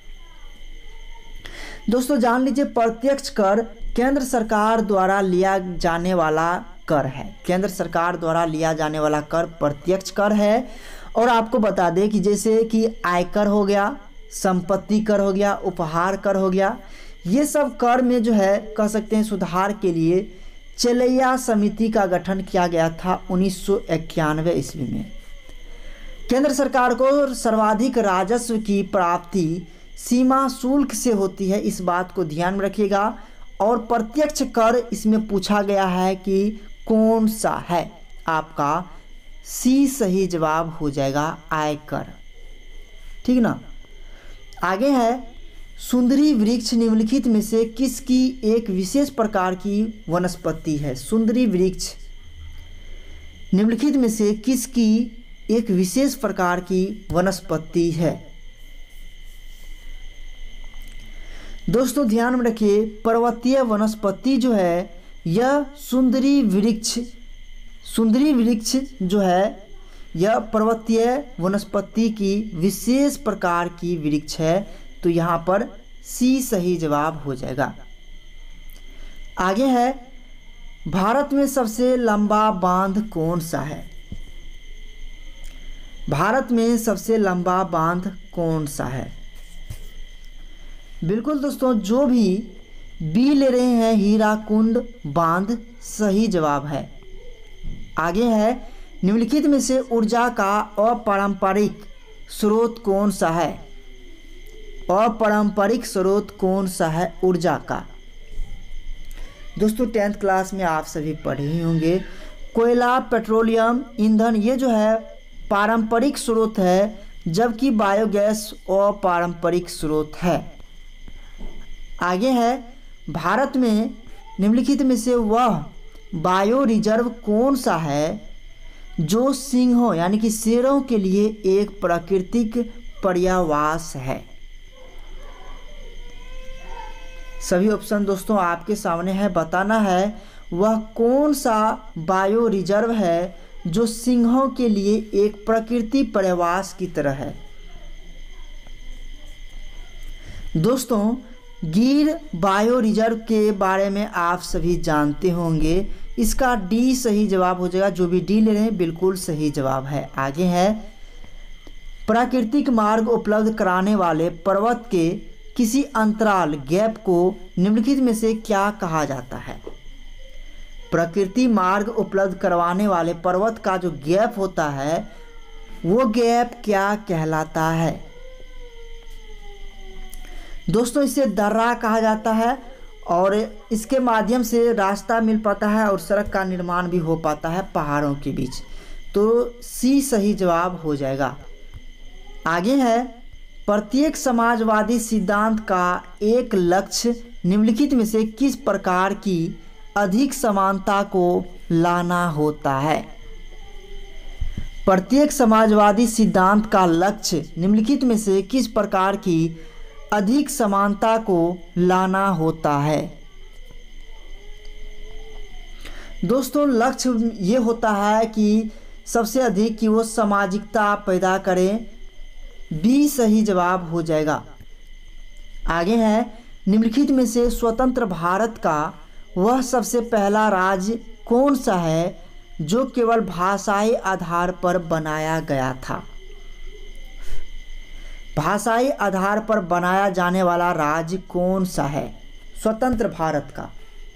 दोस्तों जान लीजिए, प्रत्यक्ष कर केंद्र सरकार द्वारा लिया जाने वाला कर है। केंद्र सरकार द्वारा लिया जाने वाला कर प्रत्यक्ष कर है। और आपको बता दें कि जैसे कि आयकर हो गया, संपत्ति कर हो गया, उपहार कर हो गया, ये सब कर में जो है कह सकते हैं सुधार के लिए चेलैया समिति का गठन किया गया था उन्नीस सौ इक्यानवे ईस्वी में। केंद्र सरकार को सर्वाधिक राजस्व की प्राप्ति सीमा शुल्क से होती है, इस बात को ध्यान में रखिएगा। और प्रत्यक्ष कर इसमें पूछा गया है कि कौन सा है, आपका सी सही जवाब हो जाएगा, आयकर। ठीक ना। आगे है, सुंदरी वृक्ष निम्नलिखित में से किसकी एक विशेष प्रकार की वनस्पति है। सुंदरी वृक्ष निम्नलिखित में से किसकी एक विशेष प्रकार की वनस्पति है। दोस्तों ध्यान में रखिए, पर्वतीय वनस्पति जो है यह सुंदरी वृक्ष सुंदरी वृक्ष जो है यह पर्वतीय वनस्पति की विशेष प्रकार की वृक्ष है, तो यहाँ पर सी सही जवाब हो जाएगा। आगे है, भारत में सबसे लंबा बांध कौन सा है। भारत में सबसे लंबा बांध कौन सा है। बिल्कुल दोस्तों, जो भी बी ले रहे हैं, हीराकुंड बांध सही जवाब है। आगे है, निम्नलिखित में से ऊर्जा का अपारंपरिक स्रोत कौन सा है। अपारंपरिक स्रोत कौन सा है ऊर्जा का। दोस्तों टेंथ क्लास में आप सभी पढ़े ही होंगे, कोयला, पेट्रोलियम, ईंधन ये जो है पारंपरिक स्रोत है, जबकि बायोगैस अपारंपरिक स्रोत है। आगे है, भारत में निम्नलिखित में से वह बायो रिजर्व कौन सा है जो सिंहों यानी कि शेरों के लिए एक प्राकृतिक पर्यावास है। सभी ऑप्शन दोस्तों आपके सामने है, बताना है वह कौन सा बायो रिजर्व है जो सिंहों के लिए एक प्राकृतिक पर्यावास की तरह है। दोस्तों गिर बायो रिजर्व के बारे में आप सभी जानते होंगे, इसका डी सही जवाब हो जाएगा। जो भी डी ले रहे हैं बिल्कुल सही जवाब है। आगे है, प्राकृतिक मार्ग उपलब्ध कराने वाले पर्वत के किसी अंतराल गैप को निम्नलिखित में से क्या कहा जाता है। प्रकृति मार्ग उपलब्ध करवाने वाले पर्वत का जो गैप होता है वो गैप क्या कहलाता है। दोस्तों इसे दर्रा कहा जाता है और इसके माध्यम से रास्ता मिल पाता है और सड़क का निर्माण भी हो पाता है पहाड़ों के बीच, तो सी सही जवाब हो जाएगा। आगे है, प्रत्येक समाजवादी सिद्धांत का एक लक्ष्य निम्नलिखित में से किस प्रकार की अधिक समानता को लाना होता है। प्रत्येक समाजवादी सिद्धांत का लक्ष्य निम्नलिखित में से किस प्रकार की अधिक समानता को लाना होता है। दोस्तों लक्ष्य ये होता है कि सबसे अधिक कि वो सामाजिकता पैदा करें, बी सही जवाब हो जाएगा। आगे है, निम्नलिखित में से स्वतंत्र भारत का वह सबसे पहला राज्य कौन सा है जो केवल भाषाई आधार पर बनाया गया था। भाषाई आधार पर बनाया जाने वाला राज्य कौन सा है स्वतंत्र भारत का।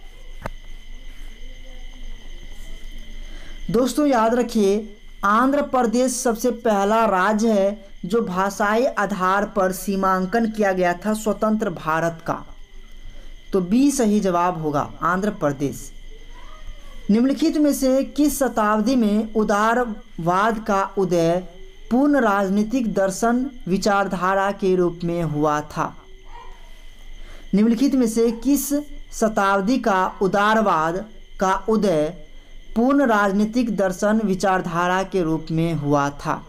दोस्तों याद रखिए, आंध्र प्रदेश सबसे पहला राज्य है जो भाषाई आधार पर सीमांकन किया गया था स्वतंत्र भारत का, तो बी सही जवाब होगा आंध्र प्रदेश। निम्नलिखित में से किस शताब्दी में उदारवाद का उदय पूर्ण राजनीतिक दर्शन विचारधारा के रूप में हुआ था। निम्नलिखित में से किस शताब्दी का उदारवाद का उदय पूर्ण राजनीतिक दर्शन विचारधारा के रूप में हुआ था।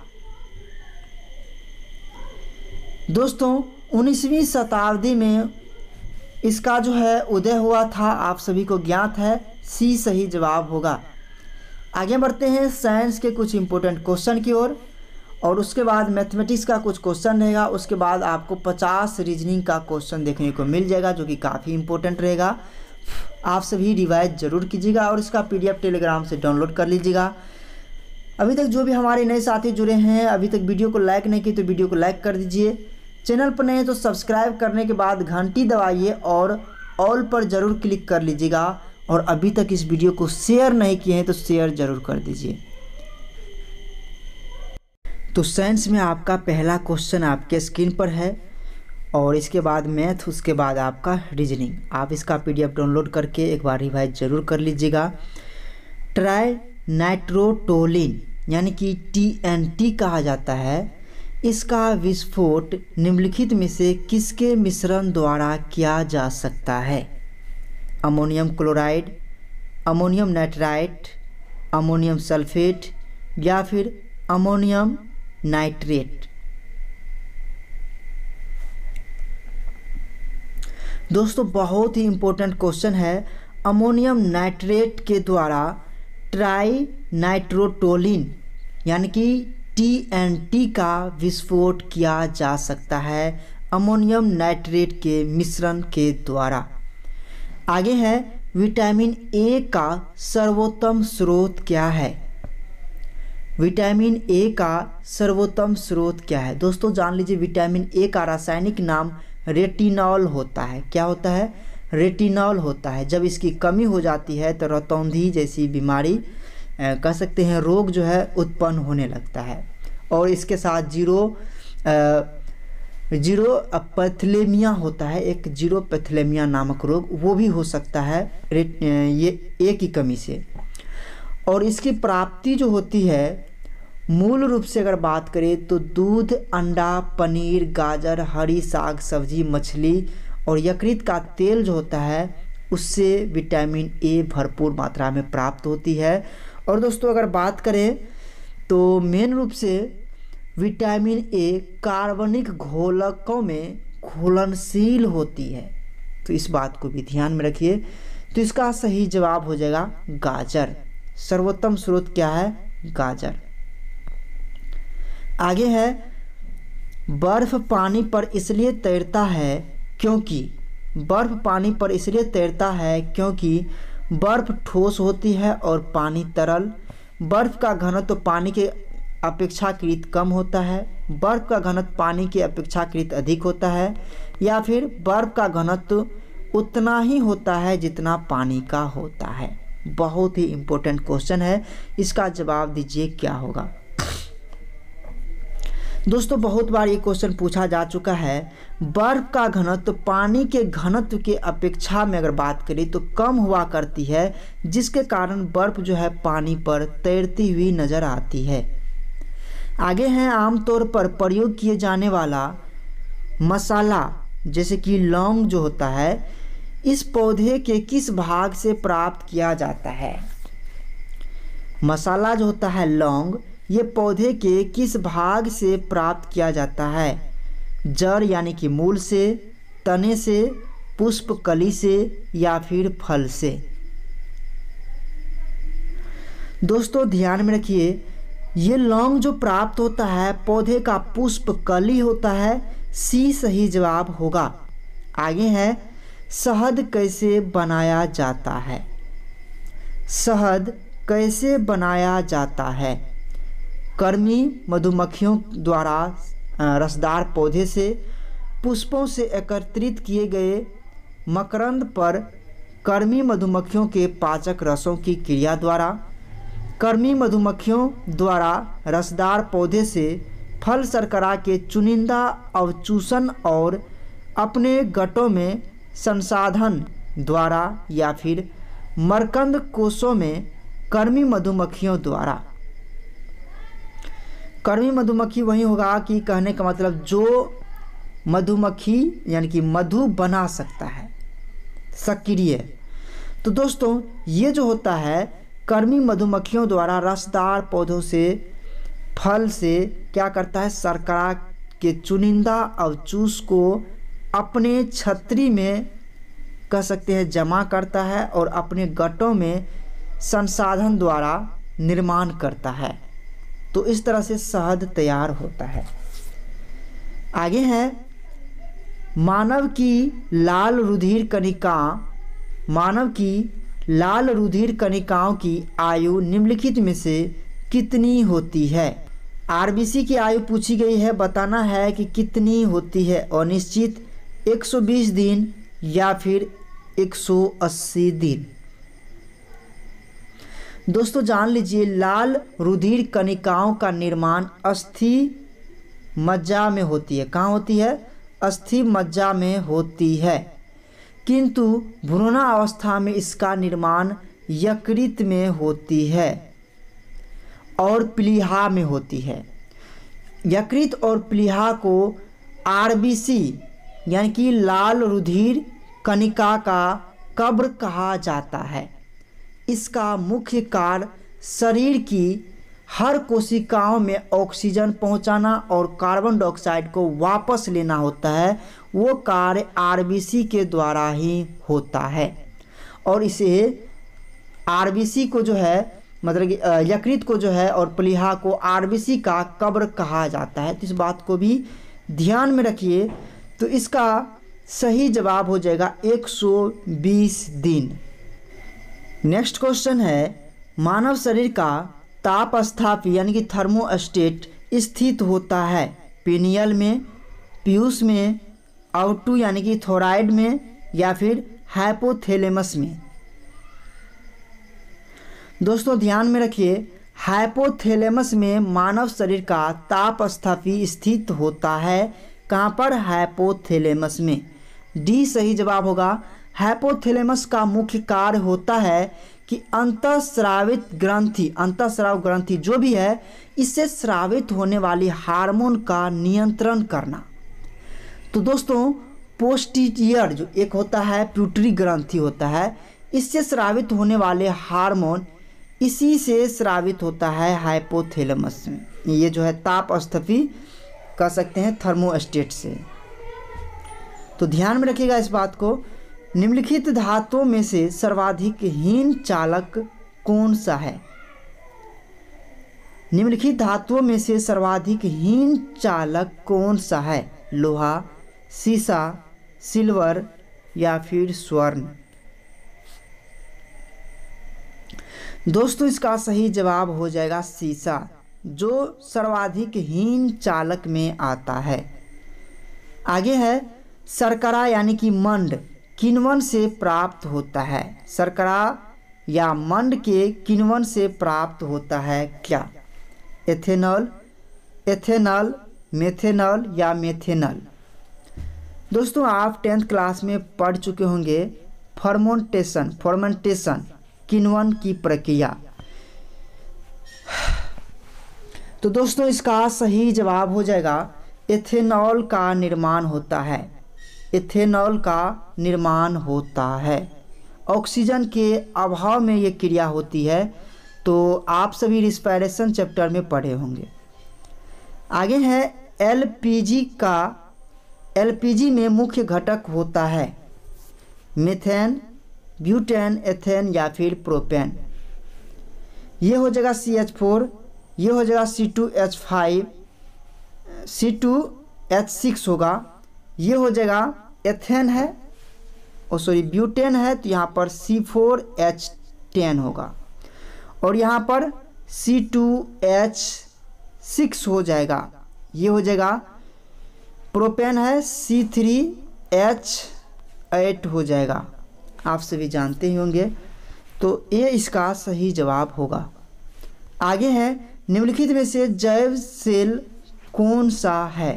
दोस्तों उन्नीसवीं शताब्दी में इसका जो है उदय हुआ था, आप सभी को ज्ञात है, सी सही जवाब होगा। आगे बढ़ते हैं साइंस के कुछ इंपॉर्टेंट क्वेश्चन की ओर, और उसके बाद मैथमेटिक्स का कुछ क्वेश्चन रहेगा। उसके बाद आपको पचास रीजनिंग का क्वेश्चन देखने को मिल जाएगा जो कि काफ़ी इंपॉर्टेंट रहेगा। आप सभी रिवाइज जरूर कीजिएगा और इसका पीडीएफ टेलीग्राम से डाउनलोड कर लीजिएगा। अभी तक जो भी हमारे नए साथी जुड़े हैं, अभी तक वीडियो को लाइक नहीं की तो वीडियो को लाइक कर दीजिए। चैनल पर नए हैं तो सब्सक्राइब करने के बाद घंटी दबाइए और ऑल पर ज़रूर क्लिक कर लीजिएगा और अभी तक इस वीडियो को शेयर नहीं किए हैं तो शेयर ज़रूर कर दीजिए। तो साइंस में आपका पहला क्वेश्चन आपके स्क्रीन पर है और इसके बाद मैथ, उसके बाद आपका रीजनिंग। आप इसका पीडीएफ डाउनलोड करके एक बार रिवाइज ज़रूर कर लीजिएगा। ट्राई नाइट्रोटोलिन यानी कि टीएनटी कहा जाता है, इसका विस्फोट निम्नलिखित में से किसके मिश्रण द्वारा किया जा सकता है? Ammonium chloride, ammonium nitrite, ammonium sulphate या फिर अमोनियम नाइट्रेट। दोस्तों बहुत ही इम्पोर्टेंट क्वेश्चन है। अमोनियम नाइट्रेट के द्वारा ट्राई नाइट्रोटोलिन यानी कि टीएनटी का विस्फोट किया जा सकता है अमोनियम नाइट्रेट के मिश्रण के द्वारा। आगे है विटामिन ए का सर्वोत्तम स्रोत क्या है? विटामिन ए का सर्वोत्तम स्रोत क्या है? दोस्तों जान लीजिए, विटामिन ए का रासायनिक नाम रेटिनॉल होता है। क्या होता है? रेटिनॉल होता है। जब इसकी कमी हो जाती है तो रतौंधी जैसी बीमारी कह सकते हैं, रोग जो है उत्पन्न होने लगता है और इसके साथ जीरो जीरो पैथलेमिया होता है, एक जीरो पैथलेमिया नामक रोग, वो भी हो सकता है ये ए की कमी से। और इसकी प्राप्ति जो होती है मूल रूप से अगर बात करें तो दूध, अंडा, पनीर, गाजर, हरी साग सब्जी, मछली और यकृत का तेल जो होता है उससे विटामिन ए भरपूर मात्रा में प्राप्त होती है। और दोस्तों अगर बात करें तो मेन रूप से विटामिन ए कार्बनिक घोलकों में घुलनशील होती है, तो इस बात को भी ध्यान में रखिए। तो इसका सही जवाब हो जाएगा गाजर। सर्वोत्तम स्रोत क्या है? गाजर। आगे है बर्फ पानी पर इसलिए तैरता है क्योंकि बर्फ पानी पर इसलिए तैरता है क्योंकि बर्फ ठोस होती है और पानी तरल। बर्फ का घनत्व पानी के अपेक्षाकृत कम होता है, बर्फ का घनत्व पानी के अपेक्षाकृत अधिक होता है, या फिर बर्फ का घनत्व उतना ही होता है जितना पानी का होता है। बहुत ही इम्पोर्टेंट क्वेश्चन है, इसका जवाब दीजिए क्या होगा। दोस्तों बहुत बार ये क्वेश्चन पूछा जा चुका है। बर्फ का घनत्व पानी के घनत्व के अपेक्षा में अगर बात करें तो कम हुआ करती है, जिसके कारण बर्फ जो है पानी पर तैरती हुई नजर आती है। आगे है आमतौर पर प्रयोग किए जाने वाला मसाला जैसे कि लौंग जो होता है, इस पौधे के किस भाग से प्राप्त किया जाता है? मसाला जो होता है लौंग, ये पौधे के किस भाग से प्राप्त किया जाता है? जड़ यानी कि मूल से, तने से, पुष्प कली से या फिर फल से? दोस्तों ध्यान में रखिए, ये लौंग जो प्राप्त होता है पौधे का पुष्प कली होता है। सी सही जवाब होगा। आगे है शहद कैसे बनाया जाता है? शहद कैसे बनाया जाता है? कर्मी मधुमक्खियों द्वारा रसदार पौधे से पुष्पों से एकत्रित किए गए मकरंद पर कर्मी मधुमक्खियों के पाचक रसों की क्रिया द्वारा, कर्मी मधुमक्खियों द्वारा रसदार पौधे से फल शर्करा के चुनिंदा अवचूषण और अपने गटों में संसाधन द्वारा, या फिर मरकंद कोषों में कर्मी मधुमक्खियों द्वारा। कर्मी मधुमक्खी वही होगा कि कहने का मतलब जो मधुमक्खी यानी कि मधु बना सकता है, सक्रिय। तो दोस्तों ये जो होता है कर्मी मधुमक्खियों द्वारा रसदार पौधों से फल से क्या करता है, शर्करा के चुनिंदा अवचूष को अपने छतरी में कह सकते हैं जमा करता है और अपने गटों में संसाधन द्वारा निर्माण करता है। तो इस तरह से शहद तैयार होता है। आगे है मानव की लाल रुधिर कणिका मानव की लाल रुधिर कणिकाओं की आयु निम्नलिखित में से कितनी होती है? आरबीसी की आयु पूछी गई है, बताना है कि कितनी होती है। अनिश्चित, एक सौ बीस दिन या फिर एक सौ अस्सी दिन। दोस्तों जान लीजिए, लाल रुधिर कणिकाओं का निर्माण अस्थि मज्जा में होती है। कहाँ होती है? अस्थि मज्जा में होती है, किंतु भ्रूणावस्था में इसका निर्माण यकृत में होती है और प्लीहा में होती है। यकृत और प्लीहा को आरबीसी यानी कि लाल रुधिर कणिका का कब्र कहा जाता है। इसका मुख्य कार्य शरीर की हर कोशिकाओं में ऑक्सीजन पहुंचाना और कार्बन डाइऑक्साइड को वापस लेना होता है। वो कार्य आरबीसी के द्वारा ही होता है और इसे आरबीसी को जो है मतलब कि यकृत को जो है और प्लीहा को आरबीसी का कब्र कहा जाता है। तो इस बात को भी ध्यान में रखिए। तो इसका सही जवाब हो जाएगा एक सौ बीस दिन। नेक्स्ट क्वेश्चन है, मानव शरीर का तापस्थापी यानी कि थर्मोस्टेट स्थित होता है पिनियल में, पीयूष में, आउटू यानी कि थोराइड में या फिर हाइपोथैलेमस में। दोस्तों ध्यान में रखिए, हाइपोथैलेमस में मानव शरीर का तापस्थापी स्थित होता है। कहाँ पर? हाइपोथैलेमस में। डी सही जवाब होगा। हाइपोथैलेमस का मुख्य कार्य होता है कि अंतःस्रावित ग्रंथि अंतःस्राव ग्रंथि जो भी है इससे स्रावित होने वाली हार्मोन का नियंत्रण करना। तो दोस्तों पोस्टीरियर जो एक होता है प्यूटरी ग्रंथि होता है, इससे स्रावित होने वाले हार्मोन इसी से स्रावित होता है हाइपोथैलेमस में। ये जो है तापस्थापी कह सकते हैं थर्मोस्टेट से। तो ध्यान में रखिएगा इस बात को। निम्नलिखित धातुओं में से सर्वाधिक हीन चालक कौन सा है? निम्नलिखित धातुओं में से सर्वाधिक हीन चालक कौन सा है? लोहा, सीसा, सिल्वर या फिर स्वर्ण? दोस्तों इसका सही जवाब हो जाएगा सीसा, जो सर्वाधिक हीन चालक में आता है। आगे है, शर्करा यानी कि मंड किण्वन से प्राप्त होता है। शर्करा या मंड के किण्वन से प्राप्त होता है क्या? एथेनॉल, एथेनॉल, मेथेनॉल या मेथेनॉल? दोस्तों आप टेंथ क्लास में पढ़ चुके होंगे फर्मेंटेशन फर्मेंटेशन किण्वन की प्रक्रिया। तो दोस्तों इसका सही जवाब हो जाएगा एथेनॉल का निर्माण होता है। एथेनॉल का निर्माण होता है। ऑक्सीजन के अभाव में ये क्रिया होती है, तो आप सभी रिस्पायरेशन चैप्टर में पढ़े होंगे। आगे है एलपीजी का एलपीजी में मुख्य घटक होता है मीथेन, ब्यूटेन, एथेन या फिर प्रोपेन। ये हो जाएगा सी एच फोर, ये हो जाएगा C two H five, C two H six होगा, ये हो जाएगा एथेन है और सॉरी ब्यूटेन है, तो यहाँ पर सी फोर एच टेन होगा और यहाँ पर सी टू एच सिक्स हो जाएगा। ये हो जाएगा प्रोपेन है, सी थ्री एच एट हो जाएगा। आप सभी जानते ही होंगे, तो ये इसका सही जवाब होगा। आगे है, निम्नलिखित में से जैव सेल कौन सा है?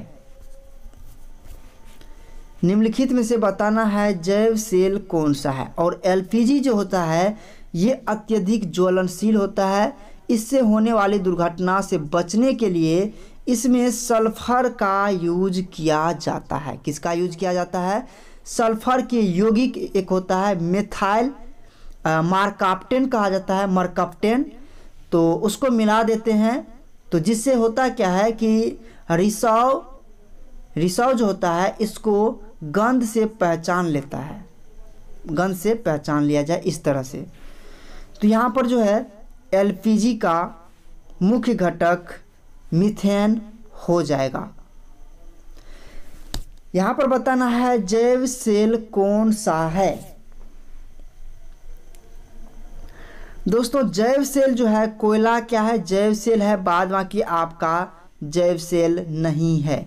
निम्नलिखित में से बताना है जैव सेल कौन सा है। और एलपीजी जो होता है ये अत्यधिक ज्वलनशील होता है। इससे होने वाली दुर्घटना से बचने के लिए इसमें सल्फर का यूज किया जाता है। किसका यूज किया जाता है? सल्फर के यौगिक एक होता है मेथाइल मार्काप्टेन कहा जाता है, मरकप्टेन, तो उसको मिला देते हैं। तो जिससे होता क्या है कि रिसाव रिसाव जो होता है इसको गंध से पहचान लेता है, गंध से पहचान लिया जाए इस तरह से। तो यहाँ पर जो है एलपीजी का मुख्य घटक मीथेन हो जाएगा। यहाँ पर बताना है जैव सेल कौन सा है। दोस्तों जैव सेल जो है कोयला क्या है? जैव सेल है, बाद बाकी आपका जैव सेल नहीं है।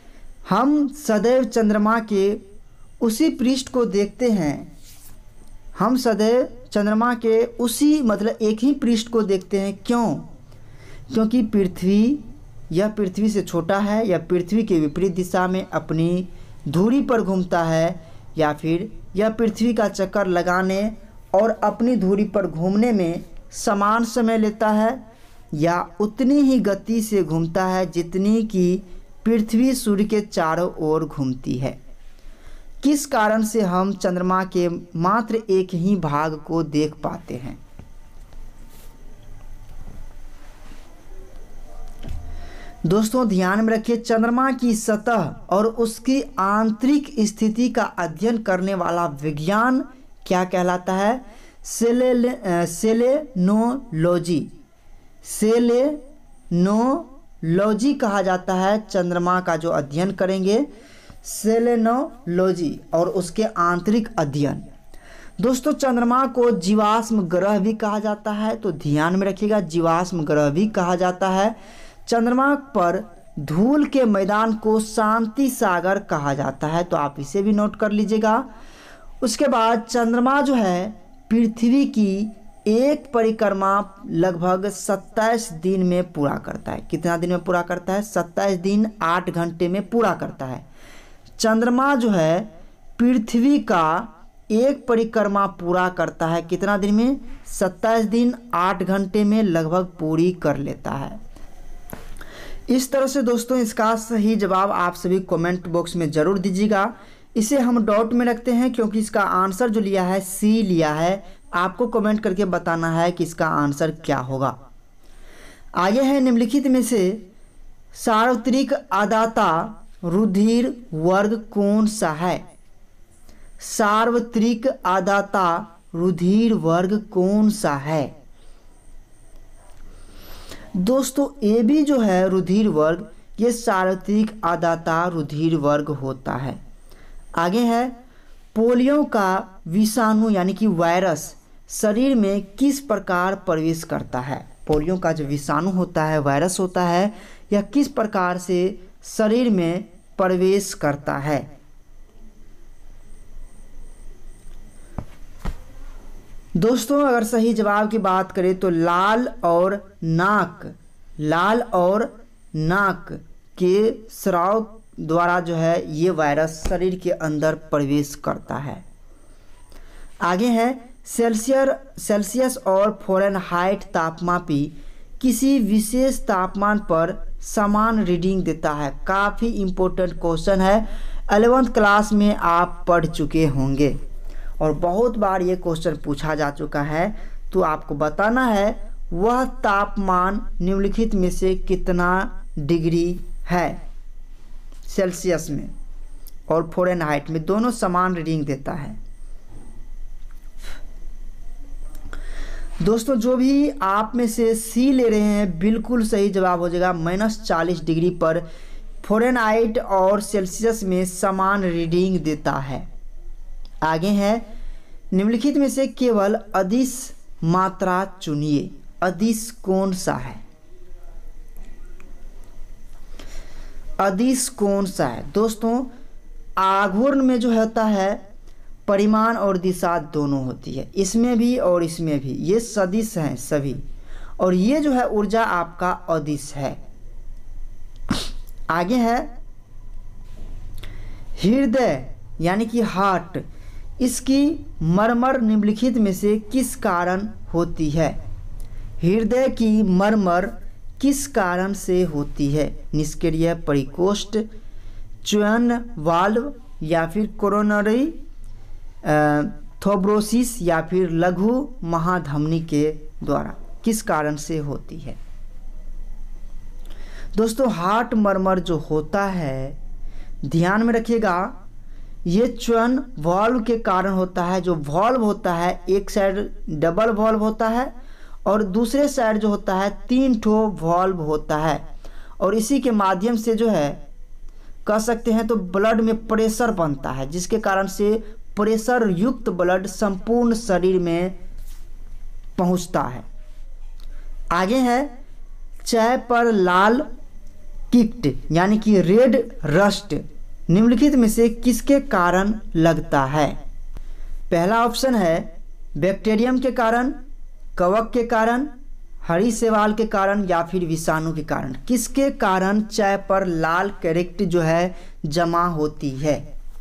हम सदैव चंद्रमा के उसी पृष्ठ को देखते हैं हम सदैव चंद्रमा के उसी मतलब एक ही पृष्ठ को देखते हैं। क्यों? क्योंकि पृथ्वी यह पृथ्वी से छोटा है, या पृथ्वी के विपरीत दिशा में अपनी धुरी पर घूमता है, या फिर यह पृथ्वी का चक्कर लगाने और अपनी धुरी पर घूमने में समान समय लेता है, या उतनी ही गति से घूमता है जितनी कि पृथ्वी सूर्य के चारों ओर घूमती है। किस कारण से हम चंद्रमा के मात्र एक ही भाग को देख पाते हैं? दोस्तों ध्यान में रखिए, चंद्रमा की सतह और उसकी आंतरिक स्थिति का अध्ययन करने वाला विज्ञान क्या कहलाता है? सेले सेलेनोलॉजी सेलेनोलॉजी कहा जाता है। चंद्रमा का जो अध्ययन करेंगे सेलेनोलॉजी और उसके आंतरिक अध्ययन। दोस्तों चंद्रमा को जीवाश्म ग्रह भी कहा जाता है, तो ध्यान में रखिएगा, जीवाश्म ग्रह भी कहा जाता है। चंद्रमा पर धूल के मैदान को शांति सागर कहा जाता है, तो आप इसे भी नोट कर लीजिएगा। उसके बाद चंद्रमा जो है पृथ्वी की एक परिक्रमा लगभग सत्ताईस दिन में पूरा करता है। कितना दिन में पूरा करता है? सत्ताईस दिन आठ घंटे में पूरा करता है। चंद्रमा जो है पृथ्वी का एक परिक्रमा पूरा करता है कितना दिन में? सत्ताईस दिन आठ घंटे में लगभग पूरी कर लेता है। इस तरह से दोस्तों इसका सही जवाब आप सभी कमेंट बॉक्स में ज़रूर दीजिएगा। इसे हम डॉट में रखते हैं क्योंकि इसका आंसर जो लिया है सी लिया है। आपको कमेंट करके बताना है कि इसका आंसर क्या होगा। आगे है निम्नलिखित में से सार्वत्रिक आदाता रुधिर वर्ग कौन सा है? सार्वत्रिक आदाता रुधिर वर्ग कौन सा है? दोस्तों ए बी जो है रुधिर वर्ग, ये सार्वत्रिक आदाता रुधिर वर्ग होता है। आगे है पोलियो का विषाणु यानी कि वायरस शरीर में किस प्रकार प्रवेश करता है? पोलियो का जो विषाणु होता है, वायरस होता है, यह किस प्रकार से शरीर में प्रवेश करता है? दोस्तों अगर सही जवाब की बात करें तो लाल और नाक लाल और नाक के स्राव द्वारा जो है ये वायरस शरीर के अंदर प्रवेश करता है। आगे है सेल्सियर सेल्सियस और फ़ारेनहाइट तापमापी किसी विशेष तापमान पर समान रीडिंग देता है। काफ़ी इम्पोर्टेंट क्वेश्चन है, एलेवेंथ क्लास में आप पढ़ चुके होंगे और बहुत बार ये क्वेश्चन पूछा जा चुका है। तो आपको बताना है वह तापमान निम्नलिखित में से कितना डिग्री है सेल्सियस में और फ़ारेनहाइट में, दोनों समान रीडिंग देता है। दोस्तों जो भी आप में से सी ले रहे हैं बिल्कुल सही जवाब हो जाएगा। माइनस चालीस डिग्री पर फ़ारेनहाइट और सेल्सियस में समान रीडिंग देता है। आगे है निम्नलिखित में से केवल अदिश मात्रा चुनिए। अदिश कौन सा है? अदिश कौन सा है? दोस्तों आघूर्ण में जो होता है परिमाण और दिशा दोनों होती है, इसमें भी और इसमें भी, ये सदिश हैं सभी, और ये जो है ऊर्जा आपका अदिश है। आगे है हृदय यानी कि हार्ट, इसकी मरमर निम्नलिखित में से किस कारण होती है? हृदय की मरमर किस कारण से होती है? निष्क्रिय परिकोष्ठ, च्वयन वाल्व, या फिर कोरोनरी थ्रोम्बोसिस, या फिर लघु महाधमनी के द्वारा किस कारण से होती है? दोस्तों हार्ट मरमर जो होता है ध्यान में रखिएगा, ये च्वयन वाल्व के कारण होता है। जो वाल्व होता है एक साइड डबल वाल्व होता है और दूसरे साइड जो होता है तीन ठो वाल्व होता है, और इसी के माध्यम से जो है कह सकते हैं तो ब्लड में प्रेशर बनता है, जिसके कारण से प्रेशर युक्त ब्लड संपूर्ण शरीर में पहुंचता है। आगे है चाय पर लाल कीट यानी कि रेड रस्ट निम्नलिखित में से किसके कारण लगता है? पहला ऑप्शन है बैक्टीरियम के कारण, कवक के कारण, हरी शैवाल के कारण या फिर विषाणु के कारण? किसके कारण चाय पर लाल कैरेट जो है जमा होती है?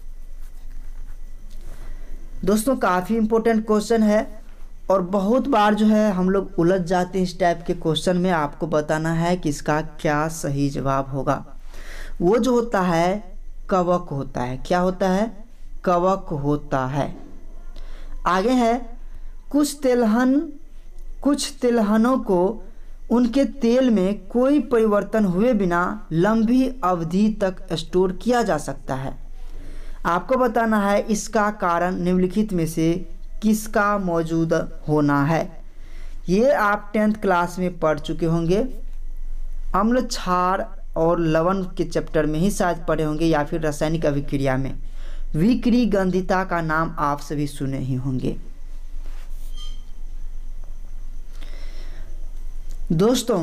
दोस्तों काफ़ी इंपॉर्टेंट क्वेश्चन है और बहुत बार जो है हम लोग उलझ जाते हैं इस टाइप के क्वेश्चन में। आपको बताना है कि इसका क्या सही जवाब होगा। वो जो होता है कवक होता है। क्या होता है? कवक होता है। आगे है, कुछ तेलहन कुछ तिलहनों को उनके तेल में कोई परिवर्तन हुए बिना लंबी अवधि तक स्टोर किया जा सकता है। आपको बताना है इसका कारण निम्नलिखित में से किसका मौजूद होना है। ये आप टेंथ क्लास में पढ़ चुके होंगे, अम्ल क्षार और लवण के चैप्टर में ही शायद पढ़े होंगे या फिर रासायनिक अभिक्रिया में। विकृगंधिता का नाम आप सभी सुने ही होंगे। दोस्तों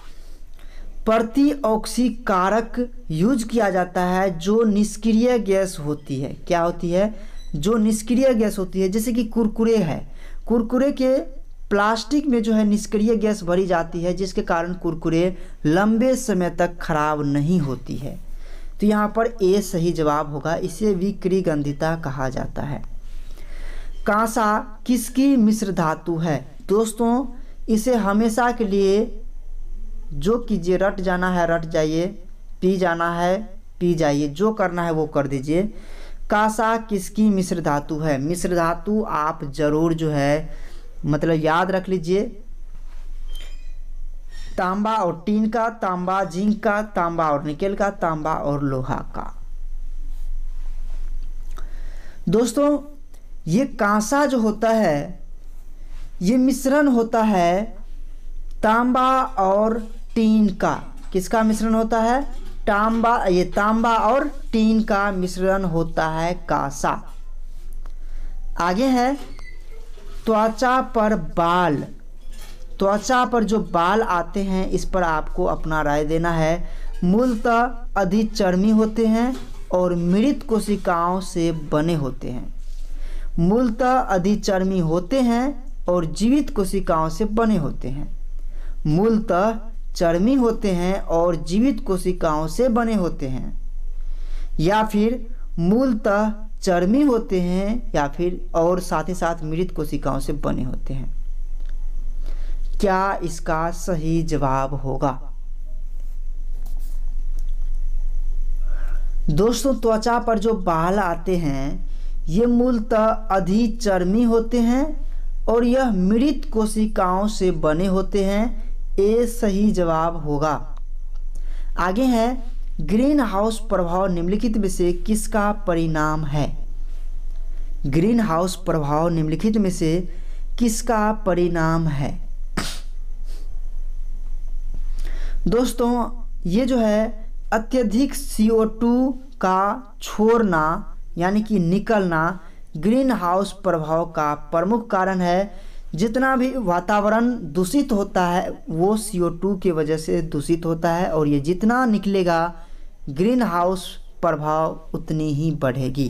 प्रतिऑक्सीकारक यूज किया जाता है जो निष्क्रिय गैस होती है। क्या होती है? जो निष्क्रिय गैस होती है। जैसे कि कुरकुरे है, कुरकुरे के प्लास्टिक में जो है निष्क्रिय गैस भरी जाती है जिसके कारण कुरकुरे लंबे समय तक खराब नहीं होती है। तो यहाँ पर ए सही जवाब होगा। इसे विकृगंधिता कहा जाता है। कांसा किसकी मिश्र धातु है? दोस्तों इसे हमेशा के लिए जो कीजिए, रट जाना है रट जाइए, पी जाना है पी जाइए, जो करना है वो कर दीजिए। कांसा किसकी मिश्र धातु है? मिश्र धातु आप जरूर जो है मतलब याद रख लीजिए। तांबा और टीन का, तांबा जिंक का, तांबा और निकेल का, तांबा और लोहा का। दोस्तों ये कांसा जो होता है ये मिश्रण होता है तांबा और टीन का। किसका मिश्रण होता है? तांबा ये तांबा और टीन का मिश्रण होता है कांसा। आगे है, त्वचा पर बाल। त्वचा पर जो बाल आते हैं इस पर आपको अपना राय देना है। मूलतः अधिचर्मी होते हैं और मृत कोशिकाओं से बने होते हैं। मूलतः अधिचर्मी होते हैं और जीवित कोशिकाओं से बने होते हैं। मूलतः चर्मी होते हैं और जीवित कोशिकाओं से बने होते हैं, या फिर मूलतः चर्मी होते हैं या फिर और साथ ही साथ मृत कोशिकाओं से बने होते हैं। क्या इसका सही जवाब होगा? दोस्तों त्वचा पर जो बाल आते हैं ये मूलतः अधिचर्मी होते हैं और यह मृत कोशिकाओं से बने होते हैं। ए सही जवाब होगा। आगे है, ग्रीन हाउस प्रभाव निम्नलिखित में से किसका परिणाम है? ग्रीन हाउस प्रभाव निम्नलिखित में से किसका परिणाम है? दोस्तों ये जो है अत्यधिक सी ओ टू का छोड़ना यानी कि निकलना ग्रीन हाउस प्रभाव का प्रमुख कारण है। जितना भी वातावरण दूषित होता है वो सी ओ टू की वजह से दूषित होता है और ये जितना निकलेगा ग्रीन हाउस प्रभाव उतनी ही बढ़ेगी।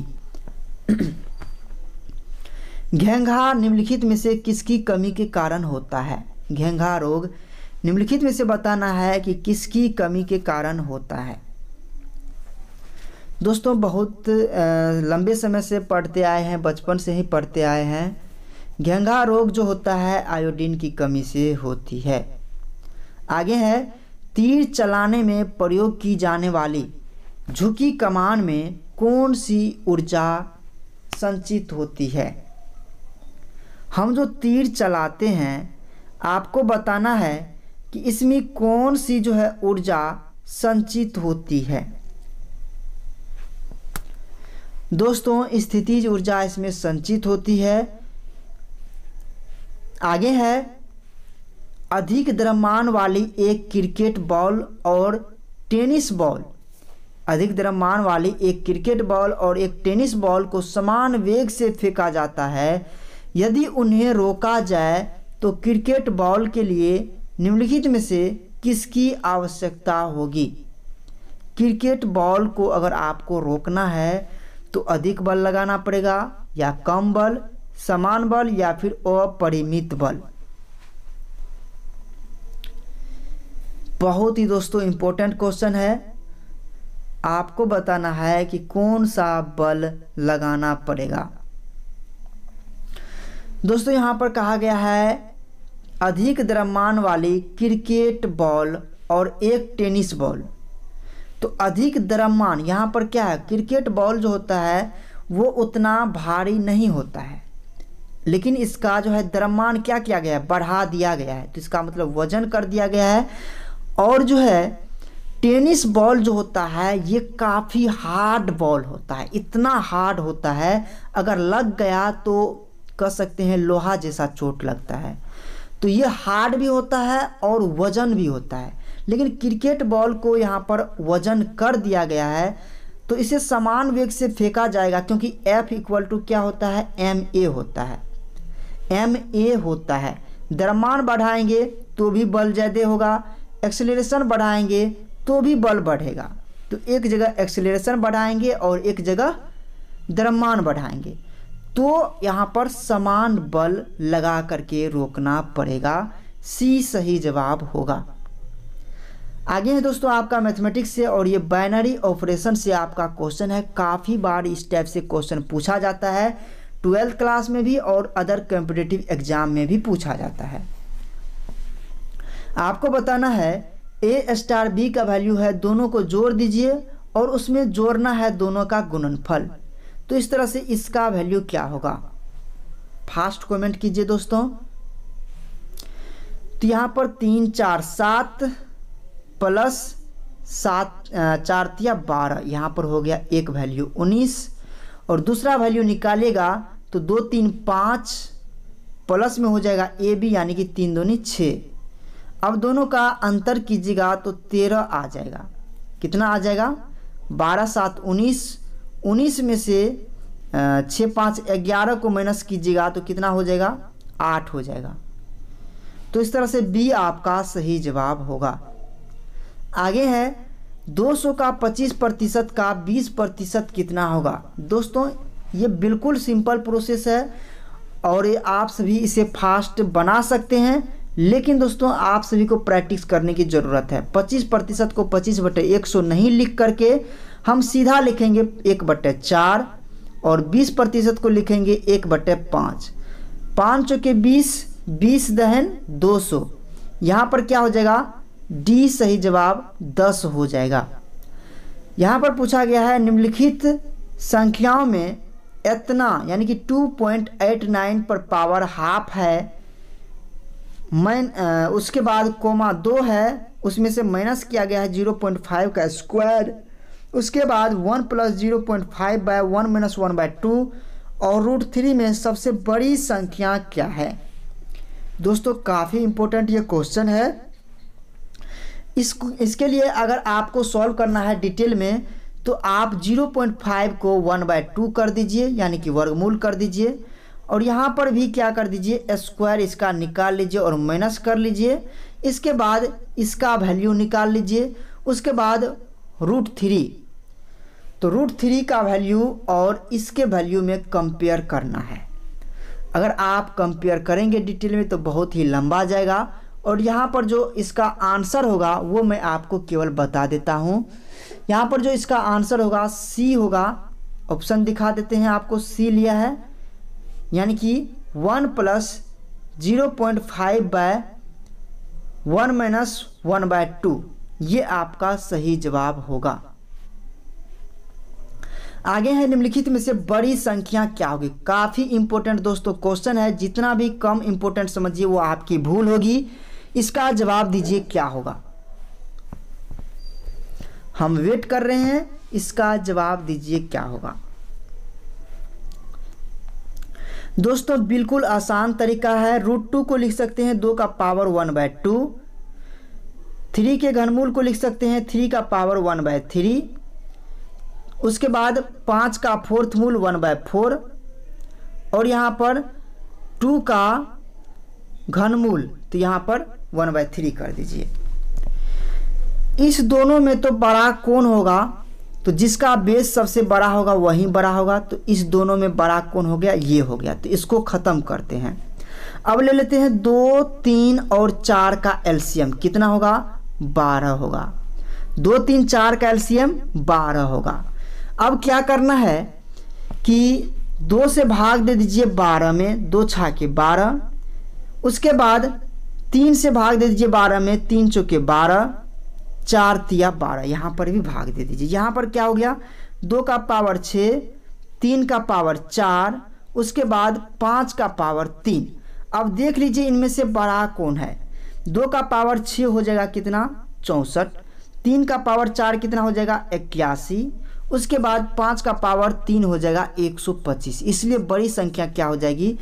घेंघा निम्नलिखित में से किसकी कमी के कारण होता है? घेंघा रोग निम्नलिखित में से बताना है कि किसकी कमी के कारण होता है। दोस्तों बहुत लंबे समय से पढ़ते आए हैं, बचपन से ही पढ़ते आए हैं। घेंघा रोग जो होता है आयोडीन की कमी से होती है। आगे है, तीर चलाने में प्रयोग की जाने वाली झुकी कमान में कौन सी ऊर्जा संचित होती है? हम जो तीर चलाते हैं आपको बताना है कि इसमें कौन सी जो है ऊर्जा संचित होती है। दोस्तों स्थितिज ऊर्जा इसमें संचित होती है। आगे है, अधिक द्रव्यमान वाली एक क्रिकेट बॉल और टेनिस बॉल अधिक द्रव्यमान वाली एक क्रिकेट बॉल और एक टेनिस बॉल को समान वेग से फेंका जाता है। यदि उन्हें रोका जाए तो क्रिकेट बॉल के लिए निम्नलिखित में से किसकी आवश्यकता होगी? क्रिकेट बॉल को अगर आपको रोकना है तो अधिक बल लगाना पड़ेगा या कम बल, समान बल या फिर अपरिमित बल। बहुत ही दोस्तों इंपॉर्टेंट क्वेश्चन है, आपको बताना है कि कौन सा बल लगाना पड़ेगा। दोस्तों यहाँ पर कहा गया है अधिक द्रव्यमान वाली क्रिकेट बॉल और एक टेनिस बॉल। तो अधिक द्रव्यमान यहाँ पर क्या है, क्रिकेट बॉल जो होता है वो उतना भारी नहीं होता है, लेकिन इसका जो है द्रव्यमान क्या किया गया है, बढ़ा दिया गया है, तो इसका मतलब वजन कर दिया गया है। और जो है टेनिस बॉल जो होता है ये काफ़ी हार्ड बॉल होता है, इतना हार्ड होता है अगर लग गया तो कह सकते हैं लोहा जैसा चोट लगता है। तो ये हार्ड भी होता है और वजन भी होता है, लेकिन क्रिकेट बॉल को यहाँ पर वजन कर दिया गया है, तो इसे समान वेग से फेंका जाएगा, क्योंकि F इक्वल टू क्या होता है, एम ए होता है, एम ए होता है। द्रव्यमान बढ़ाएंगे तो भी बल ज़्यादा होगा, एक्सेलरेशन बढ़ाएंगे तो भी बल बढ़ेगा। तो एक जगह एक्सेलरेशन बढ़ाएंगे और एक जगह द्रव्यमान बढ़ाएंगे, तो यहाँ पर समान बल लगा करके रोकना पड़ेगा। सी सही जवाब होगा। आगे है दोस्तों आपका मैथमेटिक्स से, और ये बाइनरी ऑपरेशन से आपका क्वेश्चन है। काफ़ी बार इस टाइप से क्वेश्चन पूछा जाता है, ट्वेल्थ क्लास में भी और अदर कॉम्पिटिटिव एग्जाम में भी पूछा जाता है। आपको बताना है ए स्टार बी का वैल्यू है, दोनों को जोड़ दीजिए और उसमें जोड़ना है दोनों का गुणनफल। तो इस तरह से इसका वैल्यू क्या होगा, फास्ट कमेंट कीजिए दोस्तों। तो यहाँ पर तीन चार सात प्लस सात चार तिया बारह, यहाँ पर हो गया एक वैल्यू उन्नीस, और दूसरा वैल्यू निकालेगा तो दो तीन पाँच प्लस में हो जाएगा ए बी, यानी कि तीन दूनी छः। अब दोनों का अंतर कीजिएगा तो तेरह आ जाएगा। कितना आ जाएगा, बारह सात उन्नीस, उन्नीस में से छः पाँच ग्यारह को माइनस कीजिएगा तो कितना हो जाएगा, आठ हो जाएगा। तो इस तरह से बी आपका सही जवाब होगा। आगे है दो सौ का पच्चीस प्रतिशत का बीस प्रतिशत कितना होगा। दोस्तों ये बिल्कुल सिंपल प्रोसेस है और ये आप सभी इसे फास्ट बना सकते हैं, लेकिन दोस्तों आप सभी को प्रैक्टिस करने की ज़रूरत है। पच्चीस प्रतिशत को पच्चीस बटे एक सौ नहीं लिख करके हम सीधा लिखेंगे एक बटे चार, और बीस प्रतिशत को लिखेंगे एक बटे पाँच। पाँच के बीस, बीस दहन दो सौ, यहाँ पर क्या हो जाएगा, डी सही जवाब दस हो जाएगा। यहाँ पर पूछा गया है निम्नलिखित संख्याओं में इतना यानी कि टू पॉइंट एट नाइन पर पावर हाफ है, मैं उसके बाद कोमा दो है, उसमें से माइनस किया गया है जीरो पॉइंट फाइव का स्क्वायर, उसके बाद one plus zero point five by one minus one by two, और रूट थ्री में सबसे बड़ी संख्या क्या है। दोस्तों काफ़ी इंपॉर्टेंट ये क्वेश्चन है। इस इसके लिए अगर आपको सॉल्व करना है डिटेल में, तो आप जीरो पॉइंट फाइव को वन बाय टू कर दीजिए, यानी कि वर्गमूल कर दीजिए, और यहाँ पर भी क्या कर दीजिए, स्क्वायर इसका निकाल लीजिए और माइनस कर लीजिए। इसके बाद इसका वैल्यू निकाल लीजिए, उसके बाद रूट थ्री, तो रूट थ्री का वैल्यू और इसके वैल्यू में कंपेयर करना है। अगर आप कंपेयर करेंगे डिटेल में तो बहुत ही लंबा जाएगा, और यहाँ पर जो इसका आंसर होगा वो मैं आपको केवल बता देता हूँ। यहाँ पर जो इसका आंसर होगा सी होगा, ऑप्शन दिखा देते हैं आपको, सी लिया है, यानी कि one plus zero point five by one minus one by two, ये आपका सही जवाब होगा। आगे है निम्नलिखित में से बड़ी संख्या क्या होगी। काफ़ी इंपॉर्टेंट दोस्तों क्वेश्चन है, जितना भी कम इंपॉर्टेंट समझिए वो आपकी भूल होगी। इसका जवाब दीजिए क्या होगा, हम वेट कर रहे हैं, इसका जवाब दीजिए क्या होगा। दोस्तों बिल्कुल आसान तरीका है, रूट टू को लिख सकते हैं दो का power one by two, three के घनमूल को लिख सकते हैं थ्री का पावर वन बाय थ्री, उसके बाद पाँच का फोर्थ मूल वन बाय फोर, और यहाँ पर टू का घनमूल तो यहाँ पर वन बाय थ्री कर दीजिए। इस दोनों में तो बड़ा कौन होगा, तो जिसका बेस सबसे बड़ा होगा वही बड़ा होगा। तो इस दोनों में बड़ा कौन हो गया, ये हो गया। तो इसको ख़त्म करते हैं। अब ले लेते हैं दो, तीन और चार का एलसीएम कितना होगा, बारह होगा। दो, तीन, चार का एलसीएम बारह होगा। अब क्या करना है कि दो से भाग दे दीजिए बारह में, दो छाके बारह। उसके बाद तीन से भाग दे दीजिए बारह में, तीन चौके बारह, चार तिया बारह। यहाँ पर भी भाग दे दीजिए। यहाँ पर क्या हो गया, दो का पावर छः, तीन का पावर चार, उसके बाद पाँच का पावर तीन। अब देख लीजिए इनमें से बड़ा कौन है। दो का पावर छः हो जाएगा कितना, चौंसठ। तीन का पावर चार कितना हो जाएगा, इक्यासी। उसके बाद पाँच का पावर तीन हो जाएगा एक सौ पच्चीस। इसलिए बड़ी संख्या क्या हो जाएगी,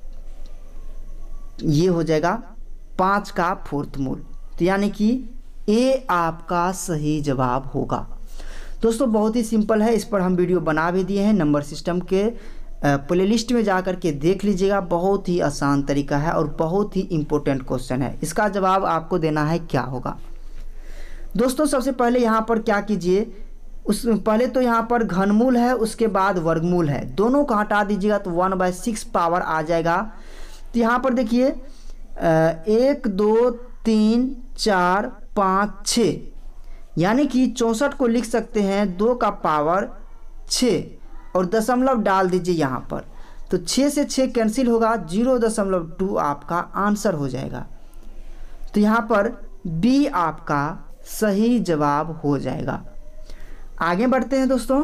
ये हो जाएगा पाँच का फोर्थ मूल। तो यानी कि ए आपका सही जवाब होगा। दोस्तों बहुत ही सिंपल है, इस पर हम वीडियो बना भी दिए हैं। नंबर सिस्टम के प्लेलिस्ट में जा कर के देख लीजिएगा। बहुत ही आसान तरीका है और बहुत ही इम्पोर्टेंट क्वेश्चन है। इसका जवाब आपको देना है क्या होगा। दोस्तों सबसे पहले यहाँ पर क्या कीजिए, उस पहले तो यहाँ पर घनमूल है, उसके बाद वर्गमूल है, दोनों को हटा दीजिएगा तो वन बाय सिक्स पावर आ जाएगा। तो यहाँ पर देखिए एक, दो, तीन, चार, पाँच, छः, यानी कि चौंसठ को लिख सकते हैं दो का पावर छः और दशमलव डाल दीजिए यहाँ पर। तो छः से छः कैंसिल होगा, जीरो दशमलव टू आपका आंसर हो जाएगा। तो यहाँ पर बी आपका सही जवाब हो जाएगा। आगे बढ़ते हैं दोस्तों।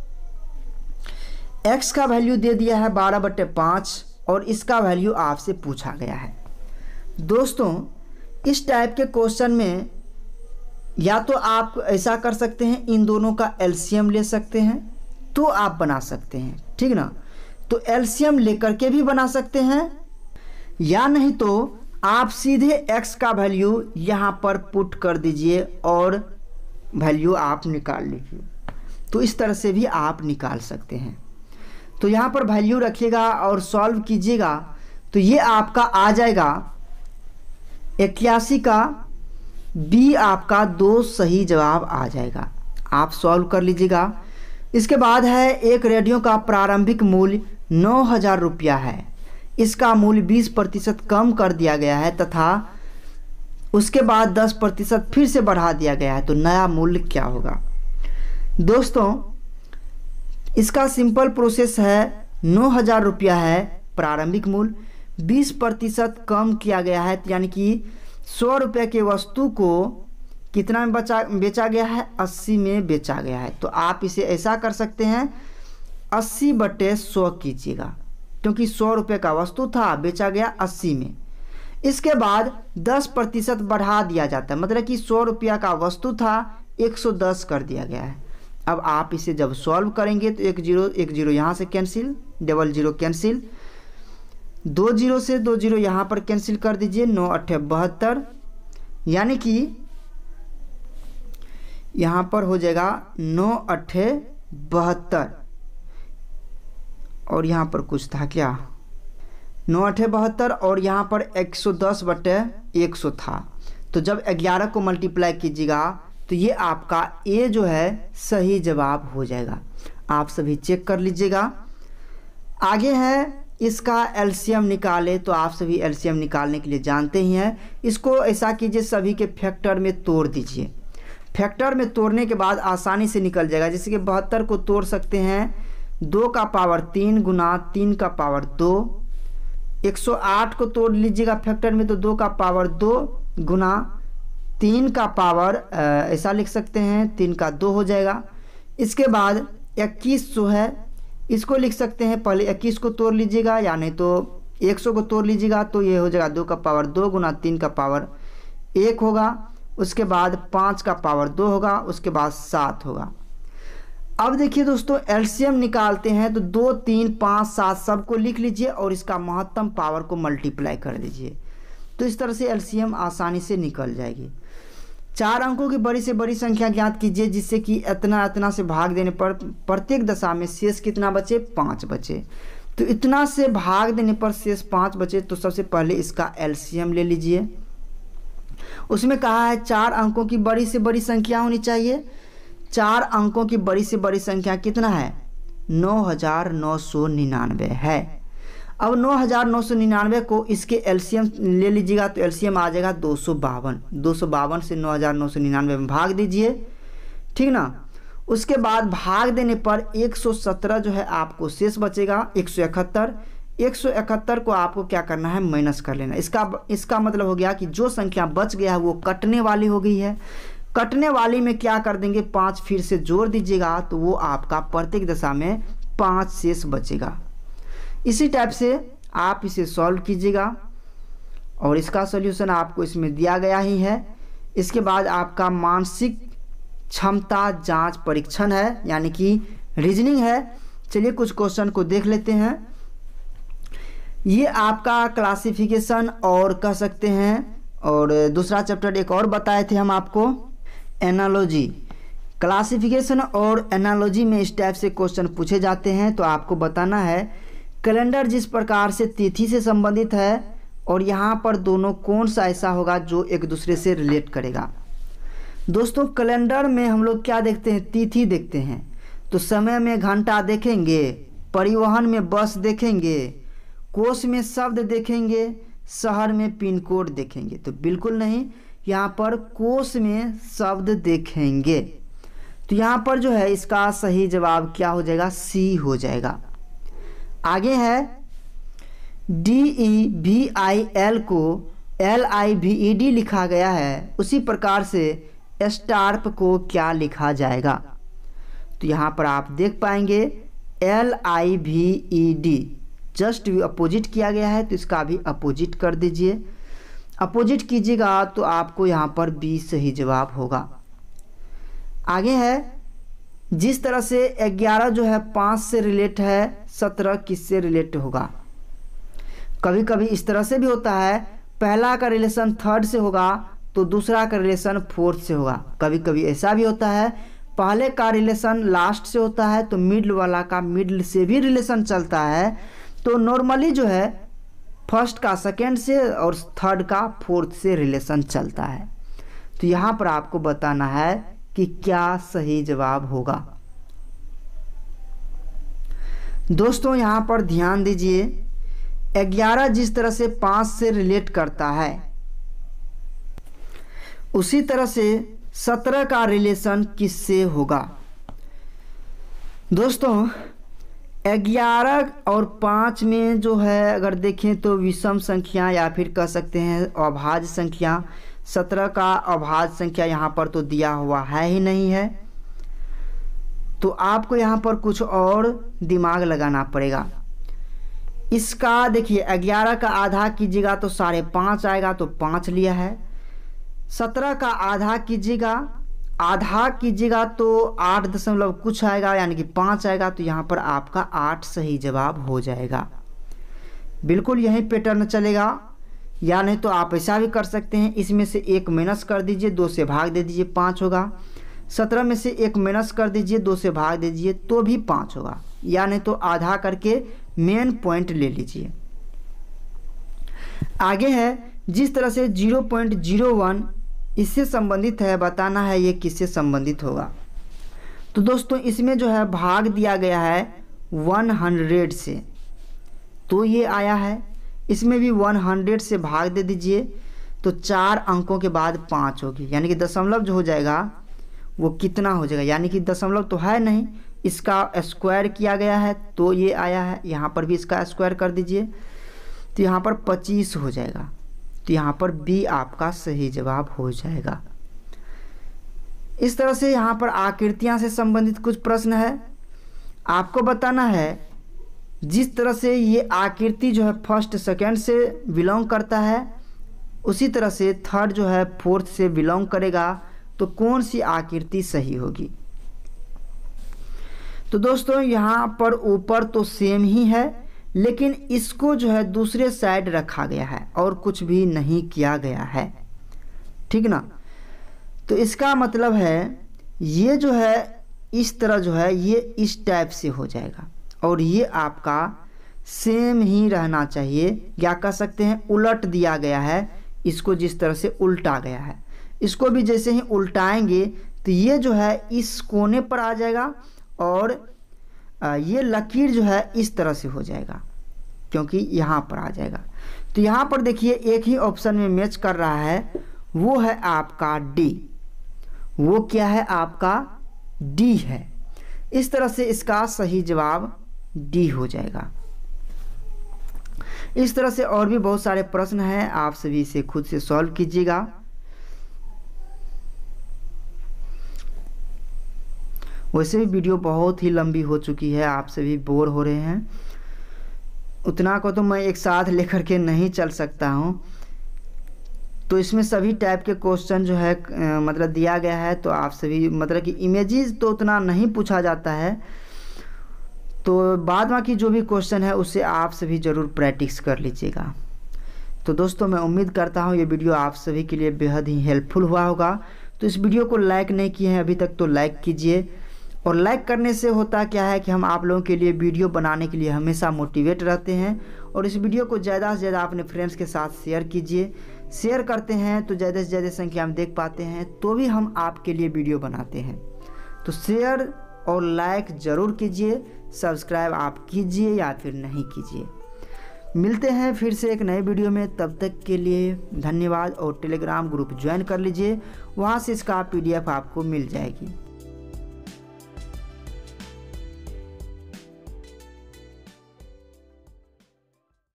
x का वैल्यू दे दिया है बारह बटे पाँच और इसका वैल्यू आपसे पूछा गया है। दोस्तों इस टाइप के क्वेश्चन में या तो आप ऐसा कर सकते हैं, इन दोनों का एलसीएम ले सकते हैं तो आप बना सकते हैं, ठीक ना। तो एलसीएम लेकर के भी बना सकते हैं, या नहीं तो आप सीधे x का वैल्यू यहाँ पर पुट कर दीजिए और वैल्यू आप निकाल लीजिए। तो इस तरह से भी आप निकाल सकते हैं। तो यहाँ पर वैल्यू रखिएगा और सॉल्व कीजिएगा तो ये आपका आ जाएगा इक्यासी का बी आपका दो सही जवाब आ जाएगा। आप सॉल्व कर लीजिएगा। इसके बाद है एक रेडियो का प्रारंभिक मूल्य नौ हज़ार रुपया है। इसका मूल्य बीस प्रतिशत कम कर दिया गया है तथा उसके बाद दस प्रतिशत फिर से बढ़ा दिया गया है। तो नया मूल्य क्या होगा। दोस्तों इसका सिंपल प्रोसेस है, नौ हज़ार रुपया है प्रारंभिक मूल्य, बीस प्रतिशत कम किया गया है, यानी कि सौ रुपये के वस्तु को कितना में बचा बेचा गया है, अस्सी में बेचा गया है। तो आप इसे ऐसा कर सकते हैं, अस्सी बटे सौ कीजिएगा, क्योंकि सौ रुपये का वस्तु था, बेचा गया अस्सी में। इसके बाद दस प्रतिशत बढ़ा दिया जाता है, मतलब कि सौ रुपया का वस्तु था, एक सौ दस कर दिया गया है। अब आप इसे जब सॉल्व करेंगे तो एक जीरो एक जीरो यहाँ से कैंसिल, डबल जीरो कैंसिल, दो जीरो से दो जीरो यहाँ पर कैंसिल कर दीजिए, नौ अट्ठे बहत्तर, यानी कि यहाँ पर हो जाएगा नौ अट्ठे बहत्तर और यहाँ पर कुछ था क्या, नौ अट्ठे बहत्तर और यहाँ पर एक सौ दस बटे एक सौ था। तो जब ग्यारह को मल्टीप्लाई कीजिएगा तो ये आपका ए जो है सही जवाब हो जाएगा। आप सभी चेक कर लीजिएगा। आगे है इसका एलसीएम निकाले, तो आप सभी एलसीएम निकालने के लिए जानते ही हैं। इसको ऐसा कीजिए, सभी के फैक्टर में तोड़ दीजिए। फैक्टर में तोड़ने के बाद आसानी से निकल जाएगा। जैसे कि बहत्तर को तोड़ सकते हैं, दो का पावर तीन गुना तीन का पावर दो। एक सौ आठ को तोड़ लीजिएगा फैक्टर में, तो दो का पावर दो गुना तीन का पावर ऐसा लिख सकते हैं, तीन का दो हो जाएगा। इसके बाद इक्कीस सौ है, इसको लिख सकते हैं, पहले इक्कीस को तोड़ लीजिएगा, या नहीं तो एक सौ को तोड़ लीजिएगा, तो ये हो जाएगा दो का पावर दो गुना तीन का पावर एक होगा। उसके बाद पाँच का पावर दो होगा, उसके बाद सात होगा। अब देखिए दोस्तों एलसीएम निकालते हैं, तो दो तीन पाँच सात सबको लिख लीजिए और इसका महत्तम पावर को मल्टीप्लाई कर दीजिए। तो इस तरह से एलसीएम आसानी से निकल जाएगी। चार अंकों की बड़ी से बड़ी संख्या ज्ञात कीजिए जिससे कि इतना इतना से भाग देने पर प्रत्येक दशा में शेष कितना बचे, पाँच बचे। तो इतना से भाग देने पर शेष पाँच बचे। तो सबसे पहले इसका एलसीएम ले लीजिए। उसमें कहा है चार अंकों की बड़ी से बड़ी संख्या होनी चाहिए। चार अंकों की बड़ी से बड़ी संख्या कितना है, नौ हज़ार नौ सौ निन्यानवे है। अब नौ हज़ार नौ सौ निन्यानवे को इसके एलसीएम ले लीजिएगा तो एलसीएम आ जाएगा दो सौ बावन। दो सौ बावन से नौ हज़ार नौ सौ निन्यानवे में भाग दीजिए, ठीक ना। उसके बाद भाग देने पर एक सौ सत्रह जो है आपको शेष बचेगा, एक सौ इकहत्तर। एक सौ इकहत्तर को आपको क्या करना है, माइनस कर लेना। इसका इसका मतलब हो गया कि जो संख्या बच गया है वो कटने वाली हो गई है। कटने वाली में क्या कर देंगे, पाँच फिर से जोड़ दीजिएगा तो वो आपका प्रत्येक दशा में पाँच शेष बचेगा। इसी टाइप से आप इसे सॉल्व कीजिएगा और इसका सॉल्यूशन आपको इसमें दिया गया ही है। इसके बाद आपका मानसिक क्षमता जांच परीक्षण है, यानी कि रीजनिंग है। चलिए कुछ क्वेश्चन को देख लेते हैं। ये आपका क्लासिफिकेशन और कह सकते हैं, और दूसरा चैप्टर एक और बताए थे हम आपको, एनालॉजी। क्लासिफिकेशन और एनालॉजी में इस टाइप से क्वेश्चन पूछे जाते हैं। तो आपको बताना है कैलेंडर जिस प्रकार से तिथि से संबंधित है और यहाँ पर दोनों कौन सा ऐसा होगा जो एक दूसरे से रिलेट करेगा। दोस्तों कैलेंडर में हम लोग क्या देखते हैं, तिथि देखते हैं। तो समय में घंटा देखेंगे, परिवहन में बस देखेंगे, कोष में शब्द देखेंगे, शहर में पिन कोड देखेंगे। तो बिल्कुल नहीं, यहाँ पर कोष में शब्द देखेंगे। तो यहाँ पर जो है इसका सही जवाब क्या हो जाएगा, सी हो जाएगा। आगे है D E V I L को L I V E D लिखा गया है, उसी प्रकार से स्टार्प को क्या लिखा जाएगा। तो यहाँ पर आप देख पाएंगे L I V E D just भी अपोजिट किया गया है, तो इसका भी अपोजिट कर दीजिए। अपोजिट कीजिएगा तो आपको यहाँ पर बी सही जवाब होगा। आगे है जिस तरह से ग्यारह जो है पाँच से रिलेट है, सत्रह किससे रिलेट होगा। कभी कभी इस तरह से भी होता है, पहला का रिलेशन थर्ड से होगा तो दूसरा का रिलेशन फोर्थ से होगा। कभी कभी ऐसा भी होता है, पहले का रिलेशन लास्ट से होता है तो मिडल वाला का मिडल से भी रिलेशन चलता है। तो नॉर्मली जो है फर्स्ट का सेकेंड से और थर्ड का फोर्थ से रिलेशन चलता है। तो यहाँ पर आपको बताना है कि क्या सही जवाब होगा। दोस्तों यहाँ पर ध्यान दीजिए, ग्यारह जिस तरह से पाँच से रिलेट करता है उसी तरह से सत्रह का रिलेशन किससे होगा। दोस्तों ग्यारह और पाँच में जो है अगर देखें तो विषम संख्या या फिर कह सकते हैं अभाज्य संख्या। सत्रह का अभाज्य संख्या यहाँ पर तो दिया हुआ है ही नहीं है, तो आपको यहाँ पर कुछ और दिमाग लगाना पड़ेगा। इसका देखिए ग्यारह का आधा कीजिएगा तो साढ़े पाँच आएगा, तो पाँच लिया है। सत्रह का आधा कीजिएगा आधा कीजिएगा तो आठ दशमलव कुछ आएगा, यानी कि पाँच आएगा। तो यहाँ पर आपका आठ सही जवाब हो जाएगा। बिल्कुल यही पैटर्न चलेगा। या नहीं तो आप ऐसा भी कर सकते हैं, इसमें से एक माइनस कर दीजिए, दो से भाग दे दीजिए, पाँच होगा। सत्रह में से एक माइनस कर दीजिए, दो से भाग दे दीजिए तो भी पाँच होगा। या नहीं तो आधा करके मेन पॉइंट ले लीजिए। आगे है जिस तरह से जीरो पॉइंट जीरो वन इससे संबंधित है, बताना है ये किससे संबंधित होगा। तो दोस्तों इसमें जो है भाग दिया गया है सौ से, तो ये आया है। इसमें भी सौ से भाग दे दीजिए तो चार अंकों के बाद पाँच होगी, यानी कि दशमलव जो हो जाएगा वो कितना हो जाएगा, यानी कि दशमलव तो है नहीं, इसका स्क्वायर किया गया है तो ये आया है। यहाँ पर भी इसका स्क्वायर कर दीजिए तो यहाँ पर पच्चीस हो जाएगा। तो यहाँ पर बी आपका सही जवाब हो जाएगा। इस तरह से यहाँ पर आकृतियाँ से संबंधित कुछ प्रश्न है, आपको बताना है जिस तरह से ये आकृति जो है फर्स्ट सेकंड से बिलोंग करता है उसी तरह से थर्ड जो है फोर्थ से बिलोंग करेगा, तो कौन सी आकृति सही होगी। तो दोस्तों यहाँ पर ऊपर तो सेम ही है, लेकिन इसको जो है दूसरे साइड रखा गया है और कुछ भी नहीं किया गया है, ठीक ना। तो इसका मतलब है ये जो है इस तरह जो है ये इस टाइप से हो जाएगा और ये आपका सेम ही रहना चाहिए, या कह सकते हैं उलट दिया गया है। इसको जिस तरह से उल्टा गया है, इसको भी जैसे ही उल्टाएंगे तो ये जो है इस कोने पर आ जाएगा और ये लकीर जो है इस तरह से हो जाएगा, क्योंकि यहाँ पर आ जाएगा। तो यहाँ पर देखिए एक ही ऑप्शन में मैच कर रहा है, वो है आपका डी। वो क्या है आपका डी है। इस तरह से इसका सही जवाब डी हो जाएगा। इस तरह से और भी बहुत सारे प्रश्न हैं, आप सभी इसे खुद से सॉल्व कीजिएगा। वैसे भी वीडियो बहुत ही लंबी हो चुकी है, आप सभी बोर हो रहे हैं, उतना को तो मैं एक साथ लेकर के नहीं चल सकता हूं। तो इसमें सभी टाइप के क्वेश्चन जो है आ, मतलब दिया गया है। तो आप सभी मतलब कि इमेजेस तो उतना नहीं पूछा जाता है, तो बाद बाकी जो भी क्वेश्चन है उससे आप सभी ज़रूर प्रैक्टिस कर लीजिएगा। तो दोस्तों मैं उम्मीद करता हूँ ये वीडियो आप सभी के लिए बेहद ही हेल्पफुल हुआ होगा। तो इस वीडियो को लाइक नहीं किए हैं अभी तक तो लाइक कीजिए, और लाइक करने से होता क्या है कि हम आप लोगों के लिए वीडियो बनाने के लिए हमेशा मोटिवेट रहते हैं। और इस वीडियो को ज़्यादा से ज़्यादा अपने फ्रेंड्स के साथ शेयर कीजिए। शेयर करते हैं तो ज़्यादा से ज़्यादा संख्या में देख पाते हैं, तो भी हम आपके लिए वीडियो बनाते हैं। तो शेयर और लाइक ज़रूर कीजिए, सब्सक्राइब आप कीजिए या फिर नहीं कीजिए। मिलते हैं फिर से एक नए वीडियो में, तब तक के लिए धन्यवाद। और टेलीग्राम ग्रुप ज्वाइन कर लीजिए, वहाँ से इसका पीडीएफ आपको मिल जाएगी।